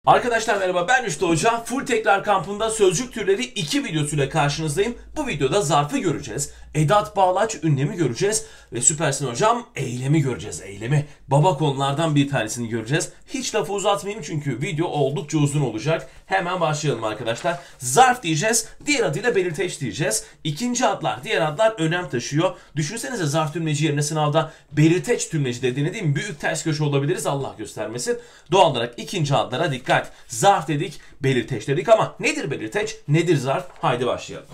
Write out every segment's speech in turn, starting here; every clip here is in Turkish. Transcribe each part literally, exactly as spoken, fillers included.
Arkadaşlar merhaba, ben Rüştü Hoca. Full tekrar kampında sözcük türleri iki videosuyla karşınızdayım. Bu videoda zarfı göreceğiz, edat bağlaç ünlemi göreceğiz ve süpersin hocam eylemi göreceğiz. Eylemi baba konulardan bir tanesini göreceğiz. Hiç lafı uzatmayayım çünkü video oldukça uzun olacak. Hemen başlayalım arkadaşlar. Zarf diyeceğiz, diğer adıyla belirteç diyeceğiz. İkinci adlar, diğer adlar önem taşıyor. Düşünsenize zarf tümleci yerine sınavda belirteç tümleci dediğini, değil mi? Büyük ters köşe olabiliriz, Allah göstermesin. Doğal olarak ikinci adlara dikkat. Zarf dedik, belirteç dedik ama nedir belirteç, nedir zarf? Haydi başlayalım.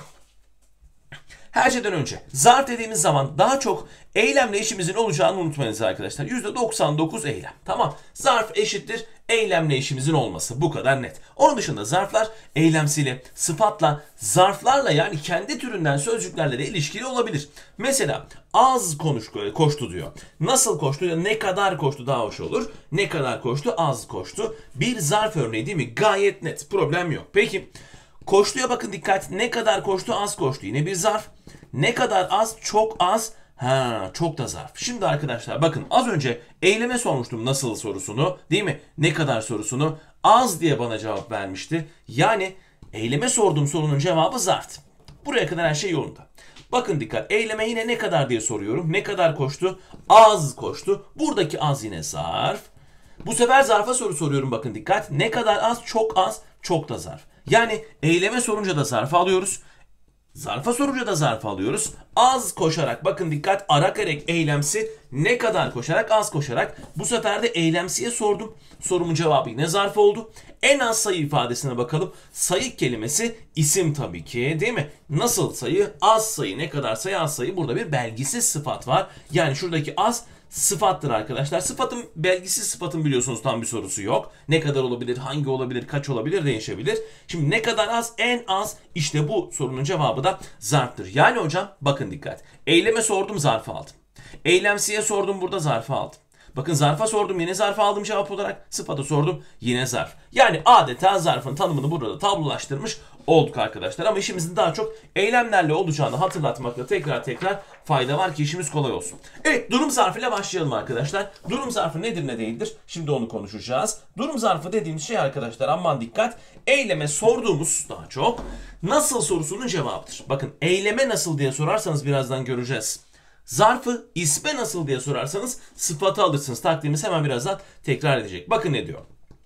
Her şeyden önce zarf dediğimiz zaman daha çok eylemle işimizin olacağını unutmayınız arkadaşlar. yüzde doksan dokuz eylem. Tamam. Zarf eşittir eylemle işimizin olması. Bu kadar net. Onun dışında zarflar eylemsiyle, sıfatla, zarflarla yani kendi türünden sözcüklerle de ilişkili olabilir. Mesela az konuş, koştu diyor. Nasıl koştu? Ne kadar koştu daha hoş olur. Ne kadar koştu? Az koştu. Bir zarf örneği değil mi? Gayet net. Problem yok. Peki koştuya bakın dikkat. Ne kadar koştu? Az koştu. Yine bir zarf. Ne kadar az? Çok az. Ha, çok da zarf. Şimdi arkadaşlar bakın, az önce eyleme sormuştum nasıl sorusunu, değil mi? Ne kadar sorusunu. Az diye bana cevap vermişti. Yani eyleme sorduğum sorunun cevabı zarf. Buraya kadar her şey yolunda. Bakın dikkat. Eyleme yine ne kadar diye soruyorum. Ne kadar koştu? Az koştu. Buradaki az yine zarf. Bu sefer zarfa soru soruyorum, bakın dikkat. Ne kadar az? Çok az. Çok da zarf. Yani eyleme sorunca da zarf alıyoruz. Zarfa sorunca da zarf alıyoruz. Az koşarak, bakın dikkat, ara kerek eylemsi, ne kadar koşarak, az koşarak. Bu sefer de eylemsiye sordum. Sorumun cevabı yine zarf oldu. En az sayı ifadesine bakalım. Sayı kelimesi isim tabii ki, değil mi? Nasıl sayı? Az sayı. Ne kadar sayı? Az sayı. Burada bir belgisiz sıfat var. Yani şuradaki az sıfattır arkadaşlar. Sıfatın, belgisiz sıfatın biliyorsunuz tam bir sorusu yok. Ne kadar olabilir, hangi olabilir, kaç olabilir, değişebilir. Şimdi ne kadar az, en az, işte bu sorunun cevabı da zarftır. Yani hocam bakın dikkat. Eyleme sordum, zarfı aldım. Eylemsiye sordum, burada zarfı aldım. Bakın zarfa sordum, yine zarfı aldım cevap olarak. Sıfata sordum, yine zarf. Yani adeta zarfın tanımını burada tablolaştırmış olduk arkadaşlar. Ama işimizin daha çok eylemlerle olacağını hatırlatmakta tekrar tekrar fayda var ki işimiz kolay olsun. Evet, durum zarfıyla başlayalım arkadaşlar. Durum zarfı nedir ne değildir? Şimdi onu konuşacağız. Durum zarfı dediğimiz şey arkadaşlar, aman dikkat, eyleme sorduğumuz daha çok nasıl sorusunun cevabıdır. Bakın eyleme nasıl diye sorarsanız birazdan göreceğiz. Zarfı isme nasıl diye sorarsanız sıfatı alırsınız. Taktiğimiz hemen birazdan tekrar edecek. Bakın ne diyor.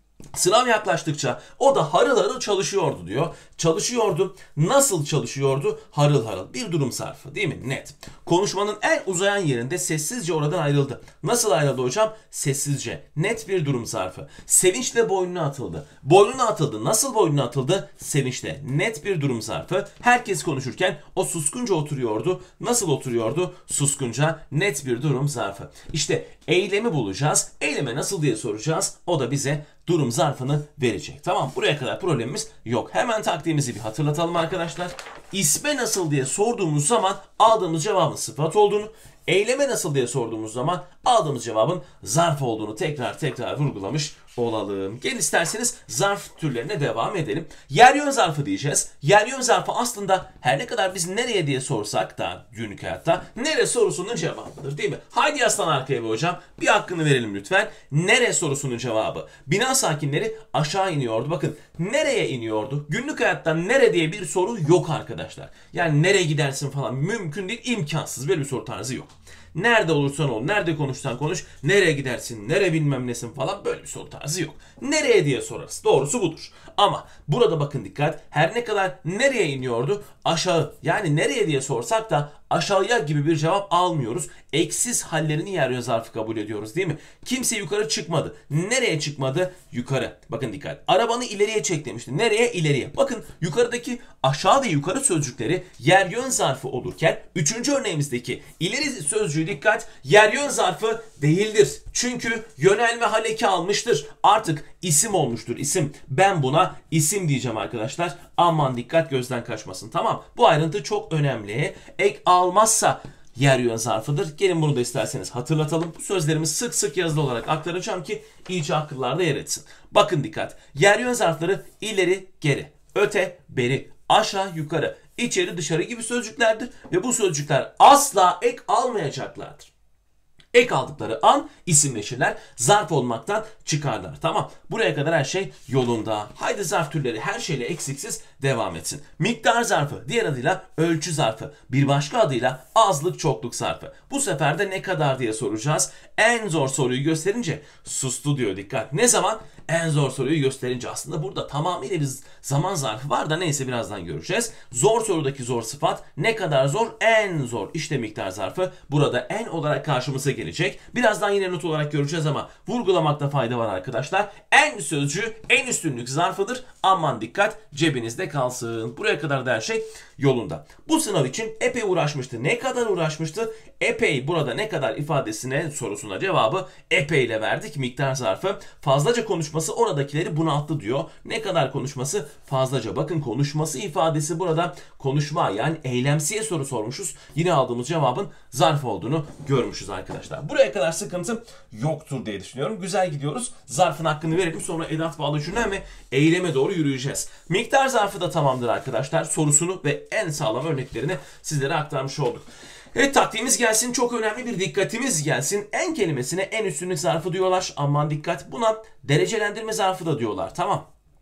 Sınav yaklaştıkça o da harıl harıl çalışıyordu diyor. Çalışıyordu. Nasıl çalışıyordu? Harıl harıl. Bir durum zarfı, değil mi? Net. Konuşmanın en uzayan yerinde sessizce oradan ayrıldı. Nasıl ayrıldı hocam? Sessizce. Net bir durum zarfı. Sevinçle boynuna atıldı. Boynuna atıldı. Nasıl boynuna atıldı? Sevinçle. Net bir durum zarfı. Herkes konuşurken o suskunca oturuyordu. Nasıl oturuyordu? Suskunca. Net bir durum zarfı. İşte eylemi bulacağız. Eyleme nasıl diye soracağız. O da bize durum zarfını verecek. Tamam, buraya kadar problemimiz yok. Hemen taktiğimizi bir hatırlatalım arkadaşlar. İsme nasıl diye sorduğumuz zaman aldığımız cevabın sıfat olduğunu, eyleme nasıl diye sorduğumuz zaman aldığımız cevabın zarf olduğunu tekrar tekrar vurgulamış olalım. Gelin isterseniz zarf türlerine devam edelim. Yer yön zarfı diyeceğiz. Yer yön zarfı aslında her ne kadar biz nereye diye sorsak da günlük hayatta nere sorusunun cevabıdır, değil mi? Haydi yaslan arkaya be hocam. Bir hakkını verelim lütfen. Nere sorusunun cevabı. Bina sakinleri aşağı iniyordu. Bakın nereye iniyordu? Günlük hayatta nere diye bir soru yok arkadaşlar. Yani nereye gidersin falan mümkün değil, imkansız. Böyle bir soru tarzı yok. Nerede olursan ol, nerede konuşsan konuş, nereye gidersin, nere bilmem nesin falan, böyle bir soru tarzı yok. Nereye diye sorarız. Doğrusu budur. Ama burada bakın dikkat, her ne kadar nereye iniyordu? Aşağı. Yani nereye diye sorsak da aşağıya gibi bir cevap almıyoruz. Eksiz hallerini yer yön zarfı kabul ediyoruz, değil mi? Kimse yukarı çıkmadı. Nereye çıkmadı? Yukarı. Bakın dikkat. Arabanı ileriye çek demişti. Nereye? İleriye. Bakın yukarıdaki aşağı ve yukarı sözcükleri yer yön zarfı olurken üçüncü örneğimizdeki ileri sözcüğü dikkat, yer yön zarfı değildir. Çünkü yönelme haleki almıştır. Artık isim olmuştur. İsim. Ben buna isim diyeceğim arkadaşlar. Aman dikkat, gözden kaçmasın. Tamam. Bu ayrıntı çok önemli. Ek almazsa yer yön zarfıdır. Gelin bunu da isterseniz hatırlatalım. Bu sözlerimi sık sık yazılı olarak aktaracağım ki iyice akıllarda yer etsin. Bakın dikkat. Yer yön zarfları ileri geri, öte beri, aşağı yukarı, içeri dışarı gibi sözcüklerdir ve bu sözcükler asla ek almayacaklardır. Ek aldıkları an isimleşirler. Zarf olmaktan çıkarlar. Tamam. Buraya kadar her şey yolunda. Haydi zarf türleri her şeyle eksiksiz devam etsin. Miktar zarfı, diğer adıyla ölçü zarfı, bir başka adıyla azlık çokluk zarfı. Bu sefer de ne kadar diye soracağız. En zor soruyu gösterince sustu diyor, dikkat. Ne zaman? En zor soruyu gösterince. Aslında burada tamamıyla bir zaman zarfı var da neyse birazdan göreceğiz. Zor sorudaki zor sıfat ne kadar zor? En zor. İşte miktar zarfı burada en olarak karşımıza gelecek. Birazdan yine not olarak göreceğiz ama vurgulamakta fayda var arkadaşlar. En sözcüğü en üstünlük zarfıdır. Aman dikkat, cebinizde kalsın. Buraya kadar da her şey yolunda. Bu sınav için epey uğraşmıştı. Ne kadar uğraşmıştı? Epey, burada ne kadar ifadesine sorusuna cevabı epey ile verdik. Miktar zarfı fazlaca konuşması oradakileri bunalttı diyor. Ne kadar konuşması? Fazlaca. Bakın konuşması ifadesi burada konuşma, yani eylemsiye soru sormuşuz. Yine aldığımız cevabın zarf olduğunu görmüşüz arkadaşlar. Buraya kadar sıkıntı yoktur diye düşünüyorum. Güzel gidiyoruz. Zarfın hakkını verelim, sonra edat bağlı cümle ve eyleme doğru yürüyeceğiz. Miktar zarfı da tamamdır arkadaşlar. Sorusunu ve en sağlam örneklerini sizlere aktarmış olduk. Evet, taktiğimiz gelsin, çok önemli bir dikkatimiz gelsin. En kelimesine en üstünlük zarfı diyorlar. Aman dikkat, buna derecelendirme zarfı da diyorlar. Tamam.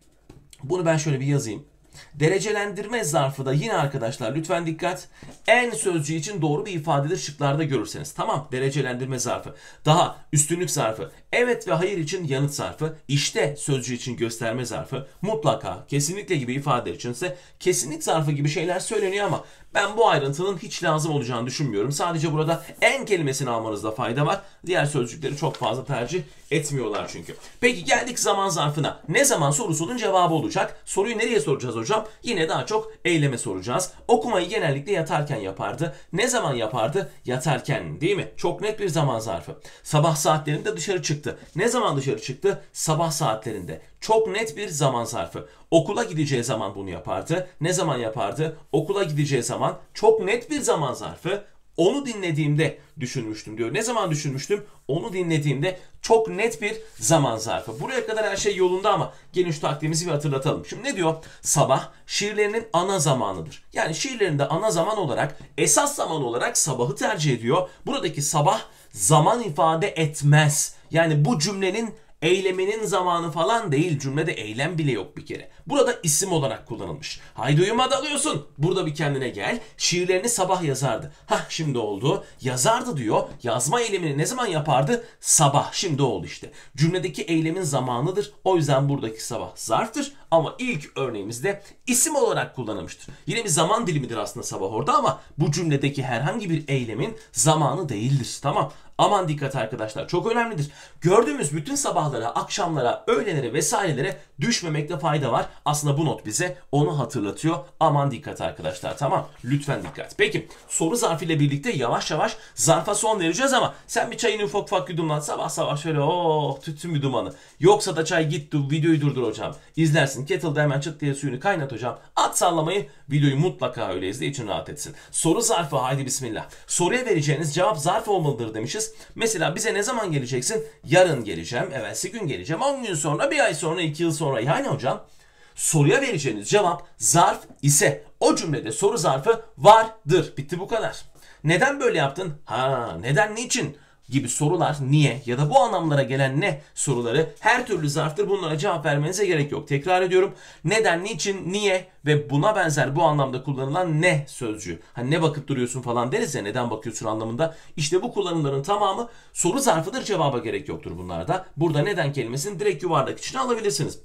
Bunu ben şöyle bir yazayım. Derecelendirme zarfı da yine arkadaşlar lütfen dikkat. En sözcüğü için doğru bir ifadedir şıklarda görürseniz. Tamam, derecelendirme zarfı. Daha üstünlük zarfı. Evet ve hayır için yanıt zarfı. İşte sözcüğü için gösterme zarfı. Mutlaka, kesinlikle gibi ifadeler içinse kesinlik zarfı gibi şeyler söyleniyor ama ben bu ayrıntının hiç lazım olacağını düşünmüyorum. Sadece burada en kelimesini almanızda fayda var. Diğer sözcükleri çok fazla tercih etmiyorlar çünkü. Peki geldik zaman zarfına. Ne zaman sorusunun cevabı olacak. Soruyu nereye soracağız hocam? Yine daha çok eyleme soracağız. Okumayı genellikle yatarken yapardı. Ne zaman yapardı? Yatarken, değil mi? Çok net bir zaman zarfı. Sabah saatlerinde dışarı çıktı. Ne zaman dışarı çıktı? Sabah saatlerinde. Çok net bir zaman zarfı. Okula gideceği zaman bunu yapardı. Ne zaman yapardı? Okula gideceği zaman. Çok net bir zaman zarfı. Onu dinlediğimde düşünmüştüm diyor. Ne zaman düşünmüştüm? Onu dinlediğimde. Çok net bir zaman zarfı. Buraya kadar her şey yolunda ama gelin şu taktiğimizi bir hatırlatalım. Şimdi ne diyor? Sabah şiirlerinin ana zamanıdır. Yani şiirlerinde ana zaman olarak, esas zaman olarak sabahı tercih ediyor. Buradaki sabah zaman ifade etmez. Yani bu cümlenin eyleminin zamanı falan değil. Cümlede eylem bile yok bir kere. Burada isim olarak kullanılmış. Haydi uyuma dalıyorsun. Burada bir kendine gel. Şiirlerini sabah yazardı. Hah, şimdi oldu. Yazardı diyor. Yazma eylemini ne zaman yapardı? Sabah. Şimdi oldu işte. Cümledeki eylemin zamanıdır. O yüzden buradaki sabah zarftır. Ama ilk örneğimizde isim olarak kullanılmıştır. Yine bir zaman dilimidir aslında sabah orada ama bu cümledeki herhangi bir eylemin zamanı değildir. Tamam. Aman dikkat arkadaşlar, çok önemlidir. Gördüğümüz bütün sabahlara, akşamlara, öğlenlere vesairelere düşmemekte fayda var. Aslında bu not bize onu hatırlatıyor. Aman dikkat arkadaşlar, tamam. Lütfen dikkat. Peki soru zarfıyla birlikte yavaş yavaş zarfa son vereceğiz ama sen bir çayını ufak ufak yudumlan. Sabah sabah şöyle oh tütün bir dumanı. Yoksa da çay git videoyu durdur hocam. İzlersin. Kettle'da hemen çıt diye suyunu kaynat hocam. At sallamayı, videoyu mutlaka öyle izle, için rahat etsin. Soru zarfı, haydi bismillah. Soruya vereceğiniz cevap zarf olmalıdır demişiz. Mesela bize ne zaman geleceksin? Yarın geleceğim, evvelsi gün geleceğim, on gün sonra, bir ay sonra, iki yıl sonra. Yani hocam soruya vereceğiniz cevap zarf ise o cümlede soru zarfı vardır. Bitti, bu kadar. Neden böyle yaptın? Ha, neden, niçin gibi sorular, niye ya da bu anlamlara gelen ne soruları her türlü zarftır. Bunlara cevap vermenize gerek yok. Tekrar ediyorum. Neden, niçin, niye ve buna benzer bu anlamda kullanılan ne sözcüğü. Hani ne bakıp duruyorsun falan deriz ya, neden bakıyorsun anlamında. İşte bu kullanımların tamamı soru zarfıdır. Cevaba gerek yoktur bunlarda. Burada neden kelimesini direkt yuvarlak içine alabilirsiniz.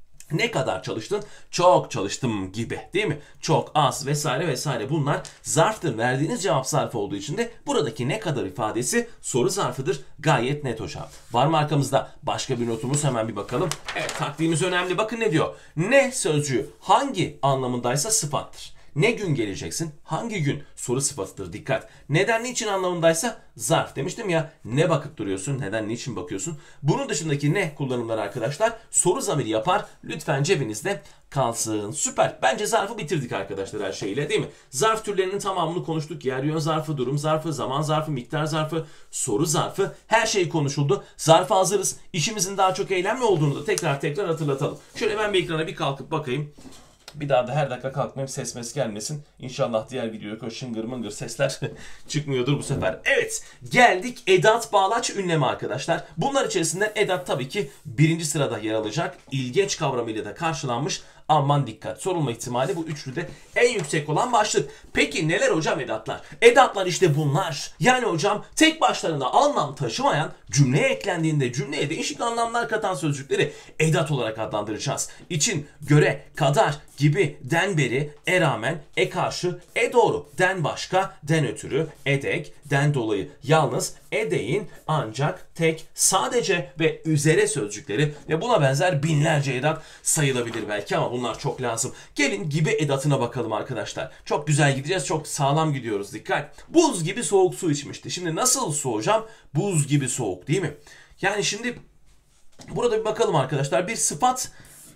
Ne kadar çalıştın? Çok çalıştım gibi, değil mi? Çok, az vesaire vesaire, bunlar zarftır. Verdiğiniz cevap zarfı olduğu için de buradaki ne kadar ifadesi soru zarfıdır. Gayet net hocam. Var mı arkamızda başka bir notumuz? Hemen bir bakalım. Evet, taktiğimiz önemli. Bakın ne diyor? Ne sözcüğü hangi anlamındaysa sıfattır. Ne gün geleceksin? Hangi gün? Soru sıfatıdır. Dikkat. Neden, niçin anlamındaysa zarf. Demiştim ya, ne bakıp duruyorsun? Neden, niçin bakıyorsun? Bunun dışındaki ne kullanımları arkadaşlar soru zamiri yapar. Lütfen cebinizde kalsın. Süper. Bence zarfı bitirdik arkadaşlar her şeyle, değil mi? Zarf türlerinin tamamını konuştuk. Yer yön zarfı, durum zarfı, zaman zarfı, miktar zarfı, soru zarfı, her şey konuşuldu. Zarfa hazırız. İşimizin daha çok eylemli olduğunu da tekrar tekrar hatırlatalım. Şöyle ben bir ekrana bir kalkıp bakayım. Bir daha da her dakika kalkmayayım, ses mes gelmesin. İnşallah diğer videoda şıngır mıngır sesler çıkmıyordur bu sefer. Evet, geldik edat bağlaç ünlemi arkadaşlar. Bunlar içerisinde edat tabii ki birinci sırada yer alacak. İlgeç kavramıyla da karşılanmış. Aman dikkat, sorulma ihtimali bu üçlüde en yüksek olan başlık. Peki neler hocam edatlar? Edatlar işte bunlar. Yani hocam tek başlarına anlam taşımayan, cümleye eklendiğinde cümleye değişik anlamlar katan sözcükleri edat olarak adlandıracağız. İçin, göre, kadar, gibi, den beri, e rağmen, e karşı, e doğru, den başka, den ötürü, edek, den dolayı, yalnız, e deyin, ancak, tek, sadece ve üzere sözcükleri ve buna benzer binlerce edat sayılabilir belki ama bunlar çok lazım. Gelin gibi edatına bakalım arkadaşlar. Çok güzel gideceğiz, çok sağlam gidiyoruz, dikkat. Buz gibi soğuk su içmişti. Şimdi nasıl su hocam? Buz gibi soğuk değil mi? Yani şimdi burada bir bakalım arkadaşlar. Bir sıfat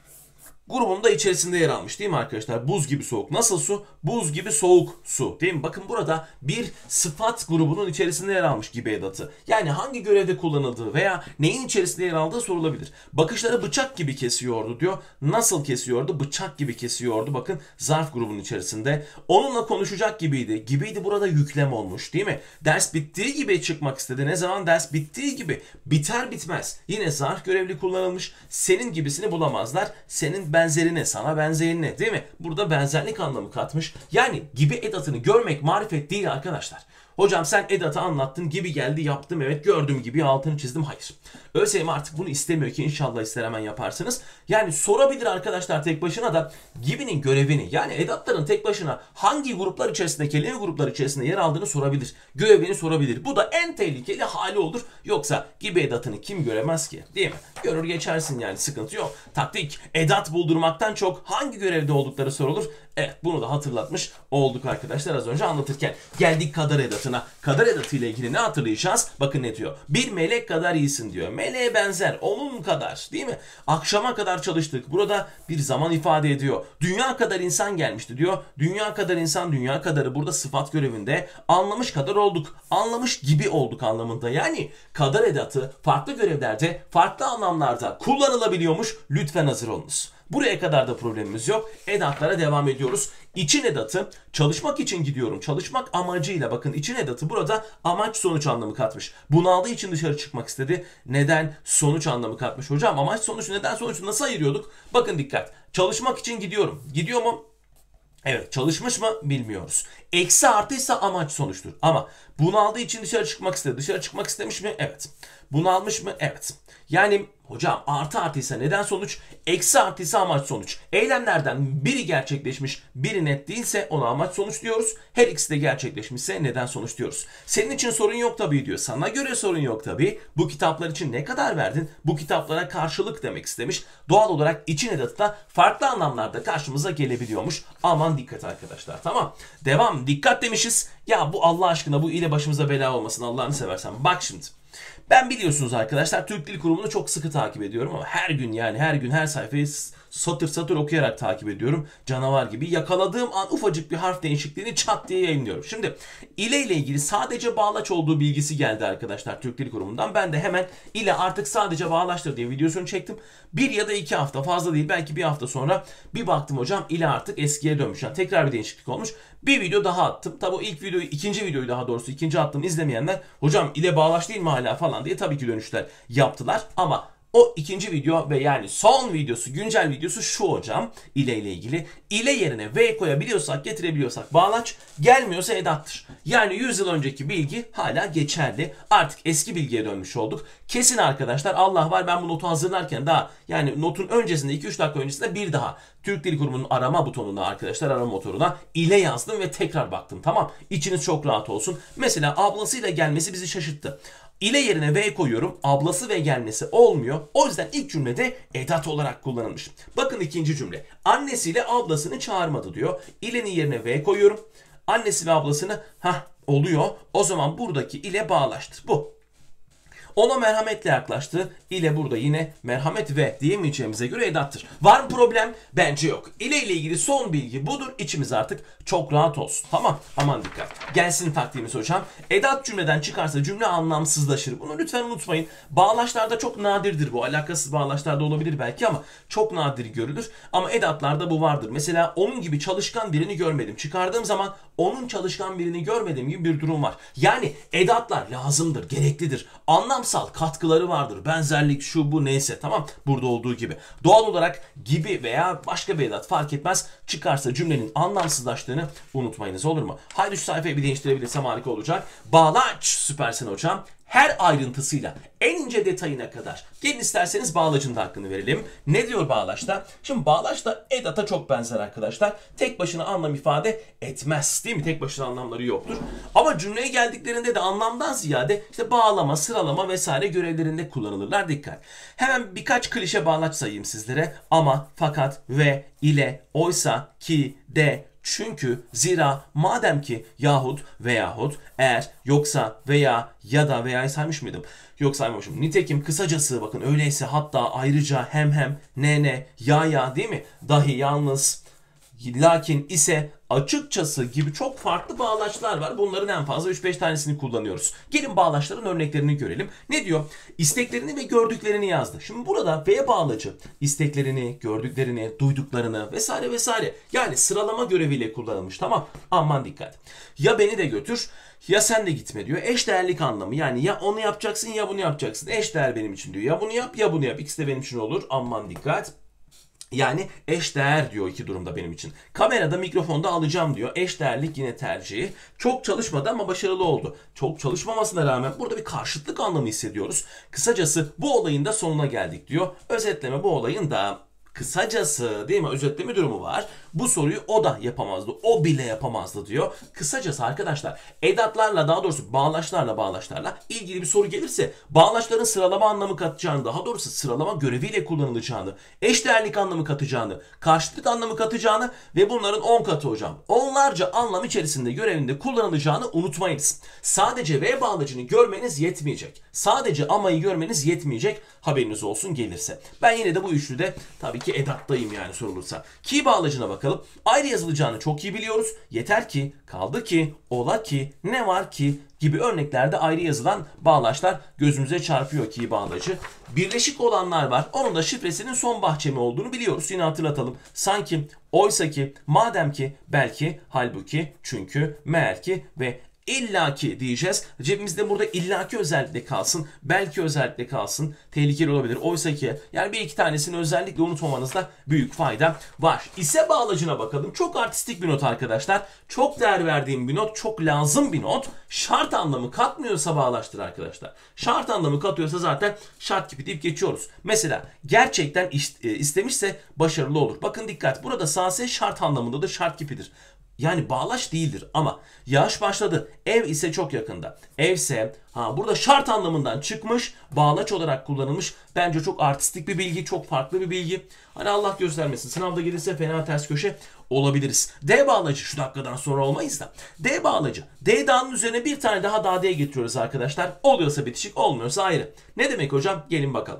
grubunda içerisinde yer almış değil mi arkadaşlar? Buz gibi soğuk. Nasıl su? Buz gibi soğuk su değil mi? Bakın burada bir sıfat grubunun içerisinde yer almış gibi edatı. Yani hangi görevde kullanıldığı veya neyin içerisinde yer aldığı sorulabilir. Bakışları bıçak gibi kesiyordu diyor. Nasıl kesiyordu? Bıçak gibi kesiyordu. Bakın zarf grubunun içerisinde. Onunla konuşacak gibiydi. Gibiydi burada yüklem olmuş değil mi? Ders bittiği gibi çıkmak istedi. Ne zaman? Ders bittiği gibi. Biter bitmez. Yine zarf görevli kullanılmış. Senin gibisini bulamazlar. Senin benzerine, sana benzerine değil mi? Burada benzerlik anlamı katmış. Yani gibi edatını görmek marifet değil arkadaşlar. Hocam sen edatı anlattın, gibi geldi yaptım, evet gördüm gibi altını çizdim. Hayır. ÖSYM artık bunu istemiyor ki, inşallah ister hemen yaparsınız. Yani sorabilir arkadaşlar tek başına da gibinin görevini, yani edatların tek başına hangi gruplar içerisinde, kelime grupları içerisinde yer aldığını sorabilir. Görevini sorabilir. Bu da en tehlikeli hali olur. Yoksa gibi edatını kim göremez ki? Değil mi? Görür geçersin yani, sıkıntı yok. Taktik edat buldurmaktan çok hangi görevde oldukları sorulur. Evet, bunu da hatırlatmış olduk arkadaşlar az önce anlatırken. Geldik kadar edatına. Kadar edatı ile ilgili ne hatırlayacağız? Bakın ne diyor? Bir melek kadar iyisin diyor. Meleğe benzer. Onun kadar. Değil mi? Akşama kadar çalıştık. Burada bir zaman ifade ediyor. Dünya kadar insan gelmişti diyor. Dünya kadar insan, dünya kadarı burada sıfat görevinde. Anlamış kadar olduk. Anlamış gibi olduk anlamında. Yani kadar edatı farklı görevlerde, farklı anlamlarda kullanılabiliyormuş. Lütfen hazır olunuz. Buraya kadar da problemimiz yok. Edatlara devam ediyoruz. İçin edatı, çalışmak için gidiyorum. Çalışmak amacıyla, bakın için edatı burada amaç sonuç anlamı katmış. Bunaldığı için dışarı çıkmak istedi. Neden? Sonuç anlamı katmış. Hocam amaç sonuç, neden sonuç nasıl ayırıyorduk? Bakın dikkat. Çalışmak için gidiyorum. Gidiyor mu? Evet, çalışmış mı bilmiyoruz. Eksi artıysa amaç sonuçtur. Ama bunaldığı için dışarı çıkmak istedi. Dışarı çıkmak istemiş mi? Evet. Bunalmış mı? Evet. Yani hocam artı artıysa neden sonuç? Eksi artıysa amaç sonuç. Eylemlerden biri gerçekleşmiş, biri net değilse ona amaç sonuç diyoruz. Her ikisi de gerçekleşmişse neden sonuç diyoruz. Senin için sorun yok tabii diyor. Sana göre sorun yok tabii. Bu kitaplar için ne kadar verdin? Bu kitaplara karşılık demek istemiş. Doğal olarak için edatı da farklı anlamlarda karşımıza gelebiliyormuş. Aman dikkat arkadaşlar, tamam. Devam, dikkat demişiz. Ya bu Allah aşkına bu ile başımıza bela olmasın, Allah'ını seversen. Bak şimdi. Ben biliyorsunuz arkadaşlar Türk Dil Kurumu'nu çok sıkı takip ediyorum ama her gün, yani her gün her sayfayı satır satır okuyarak takip ediyorum. Canavar gibi. Yakaladığım an ufacık bir harf değişikliğini çat diye yayınlıyorum. Şimdi ile ile ilgili sadece bağlaç olduğu bilgisi geldi arkadaşlar Türk Dil Kurumu'ndan. Ben de hemen ile artık sadece bağlaçtır diye videosunu çektim. Bir ya da iki hafta, fazla değil belki bir hafta sonra bir baktım hocam ile artık eskiye dönmüş. Yani tekrar bir değişiklik olmuş. Bir video daha attım. Tabi o ilk videoyu, ikinci videoyu daha doğrusu ikinci attım izlemeyenler hocam ile bağlaç değil mi hala falan diye tabii ki dönüşler yaptılar. Ama o ikinci video ve yani son videosu, güncel videosu şu hocam, ile ile ilgili. İle yerine V koyabiliyorsak, getirebiliyorsak bağlaç, gelmiyorsa edattır. Yani yüz yıl önceki bilgi hala geçerli. Artık eski bilgiye dönmüş olduk. Kesin arkadaşlar, Allah var, ben bu notu hazırlarken daha, yani notun öncesinde iki üç dakika öncesinde bir daha Türk Dil Kurumu'nun arama butonuna arkadaşlar, arama motoruna ile yazdım ve tekrar baktım, tamam. İçiniz çok rahat olsun. Mesela ablasıyla gelmesi bizi şaşırttı. İle yerine V koyuyorum. Ablası ve gelmesi olmuyor. O yüzden ilk cümlede edat olarak kullanılmış. Bakın ikinci cümle. Annesiyle ablasını çağırmadı diyor. İle'nin yerine V koyuyorum. Annesi ve ablasını, hah oluyor. O zaman buradaki ile bağlaştır. Bu. Ona merhametle yaklaştı. İle burada yine merhamet ve diyemeyeceğimize göre edattır. Var mı problem? Bence yok. İle ile ilgili son bilgi budur. İçimiz artık çok rahat olsun. Tamam. Aman dikkat. Gelsin taktiğimiz hocam. Edat cümleden çıkarsa cümle anlamsızlaşır. Bunu lütfen unutmayın. Bağlaçlarda çok nadirdir bu. Alakasız bağlaçlarda olabilir belki ama çok nadir görülür. Ama edatlarda bu vardır. Mesela onun gibi çalışkan birini görmedim. Çıkardığım zaman onun çalışkan birini görmediğim gibi bir durum var. Yani edatlar lazımdır, gereklidir. Anlamsal katkıları vardır. Benzerlik şu bu neyse, tamam, burada olduğu gibi. Doğal olarak gibi veya başka bir edat fark etmez. Çıkarsa cümlenin anlamsızlaştığını unutmayınız, olur mu? Haydi şu sayfayı bir değiştirebilirsem harika olacak. Bağlaç, süpersin hocam. Her ayrıntısıyla en ince detayına kadar. Gelin isterseniz bağlacın da hakkını verelim. Ne diyor bağlaçta? Şimdi bağlaçta edata çok benzer arkadaşlar. Tek başına anlam ifade etmez, değil mi? Tek başına anlamları yoktur. Ama cümleye geldiklerinde de anlamdan ziyade işte bağlama, sıralama vesaire görevlerinde kullanılırlar. Dikkat. Hemen birkaç klişe bağlaç sayayım sizlere. Ama, fakat, ve, ile, oysa, ki, de, çünkü, zira, madem ki, yahut, veyahut, eğer, yoksa, veya, ya da, veya saymış mıydım? Yok, saymamışım. Nitekim, kısacası, bakın öyleyse, hatta, ayrıca, hem hem, ne ne, ya ya, değil mi? Dahi, yalnız, lakin, ise, açıkçası gibi çok farklı bağlaçlar var. Bunların en fazla üç beş tanesini kullanıyoruz. Gelin bağlaçların örneklerini görelim. Ne diyor? İsteklerini ve gördüklerini yazdı. Şimdi burada ve bağlacı isteklerini, gördüklerini, duyduklarını vesaire vesaire. Yani sıralama göreviyle kullanılmış. Tamam. Aman dikkat. Ya beni de götür ya sen de gitme diyor. Eşdeğerlik anlamı. Yani ya onu yapacaksın ya bunu yapacaksın. Eşdeğer benim için diyor. Ya bunu yap ya bunu yap. İkisi de benim için olur. Aman dikkat. Yani eşdeğer diyor iki durumda benim için. Kamerada, mikrofonda alacağım diyor. Eşdeğerlik yine tercihi. Çok çalışmadı ama başarılı oldu. Çok çalışmamasına rağmen burada bir karşıtlık anlamı hissediyoruz. Kısacası bu olayın da sonuna geldik diyor. Özetleme bu olayın da kısacası, değil mi? Özetleme durumu var. Bu soruyu o da yapamazdı. O bile yapamazdı diyor. Kısacası arkadaşlar, edatlarla, daha doğrusu bağlaçlarla bağlaçlarla ilgili bir soru gelirse bağlaçların sıralama anlamı katacağını, daha doğrusu sıralama göreviyle kullanılacağını, eşdeğerlik anlamı katacağını, karşıtlık anlamı katacağını ve bunların on katı hocam, onlarca anlam içerisinde görevinde kullanılacağını unutmayınız. Sadece ve bağlacını görmeniz yetmeyecek. Sadece amayı görmeniz yetmeyecek. Haberiniz olsun gelirse. Ben yine de bu üçlüde tabii ki edattayım yani sorulursa. Ki bağlacına bakalım. Ayrı yazılacağını çok iyi biliyoruz. Yeter ki, kaldı ki, ola ki, ne var ki gibi örneklerde ayrı yazılan bağlaçlar gözümüze çarpıyor ki bağlacı. Birleşik olanlar var. Onun da şifresinin son bahçemi olduğunu biliyoruz. Yine hatırlatalım. Sanki, oysa ki, madem ki, belki, halbuki, çünkü, meğer ki ve illaki diyeceğiz. Cebimizde burada illaki özellikle kalsın. Belki özellikle kalsın. Tehlikeli olabilir. Oysa ki, yani bir iki tanesini özellikle unutmamanızda büyük fayda var. İse bağlacına bakalım. Çok artistik bir not arkadaşlar. Çok değer verdiğim bir not. Çok lazım bir not. Şart anlamı katmıyorsa bağlaçtır arkadaşlar. Şart anlamı katıyorsa zaten şart gibi deyip geçiyoruz. Mesela gerçekten istemişse başarılı olur. Bakın dikkat. Burada sase şart anlamındadır. Şart kipidir. Yani bağlaç değildir ama yağış başladı. Ev ise çok yakında. Evse, ha burada şart anlamından çıkmış, bağlaç olarak kullanılmış. Bence çok artistik bir bilgi, çok farklı bir bilgi. Hani Allah göstermesin, sınavda gelirse fena ters köşe olabiliriz. D bağlacı şu dakikadan sonra olmayız da. D bağlacı. D dağının üzerine bir tane daha dağ diye getiriyoruz arkadaşlar. Oluyorsa bitişik, olmuyorsa ayrı. Ne demek hocam? Gelin bakalım.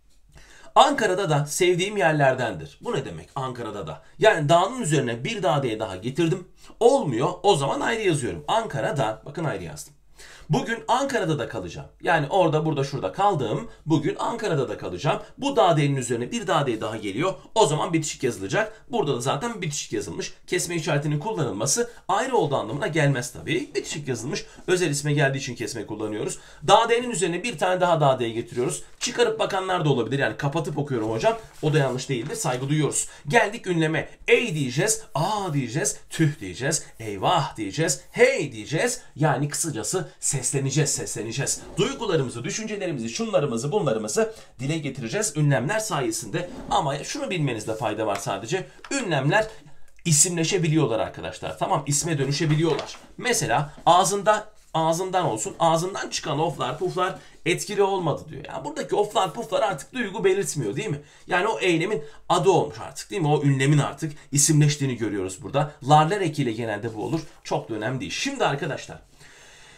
Ankara'da da sevdiğim yerlerdendir. Bu ne demek Ankara'da da? Yani dağın üzerine bir dağ diye daha getirdim. Olmuyor. O zaman ayrı yazıyorum. Ankara'da, bakın ayrı yazdım. Bugün Ankara'da da kalacağım. Yani orada, burada, şurada kaldım. Bugün Ankara'da da kalacağım. Bu dağ değerinin üzerine bir dağ değeri daha geliyor. O zaman bitişik yazılacak. Burada da zaten bitişik yazılmış. Kesme işaretinin kullanılması ayrı olduğu anlamına gelmez tabii. Bitişik yazılmış. Özel isme geldiği için kesme kullanıyoruz. Dağ değerinin üzerine bir tane daha dağ değeri getiriyoruz. Çıkarıp bakanlar da olabilir. Yani kapatıp okuyorum hocam. O da yanlış değildir. Saygı duyuyoruz. Geldik ünleme. Ey diyeceğiz. Aa diyeceğiz. Tüh diyeceğiz. Eyvah diyeceğiz. Hey diyeceğiz. Yani kısacası sesleneceğiz, sesleneceğiz. Duygularımızı, düşüncelerimizi, şunlarımızı, bunlarımızı dile getireceğiz ünlemler sayesinde. Ama şunu bilmenizde fayda var sadece. Ünlemler isimleşebiliyorlar arkadaşlar. Tamam, isme dönüşebiliyorlar. Mesela ağzında, ağzından olsun, ağzından çıkan oflar, puflar etkili olmadı diyor. Yani buradaki oflar, puflar artık duygu belirtmiyor değil mi? Yani o eylemin adı olmuş artık değil mi? O ünlemin artık isimleştiğini görüyoruz burada. Larlar ekiyle genelde bu olur. Çok da önemli değil. Şimdi arkadaşlar,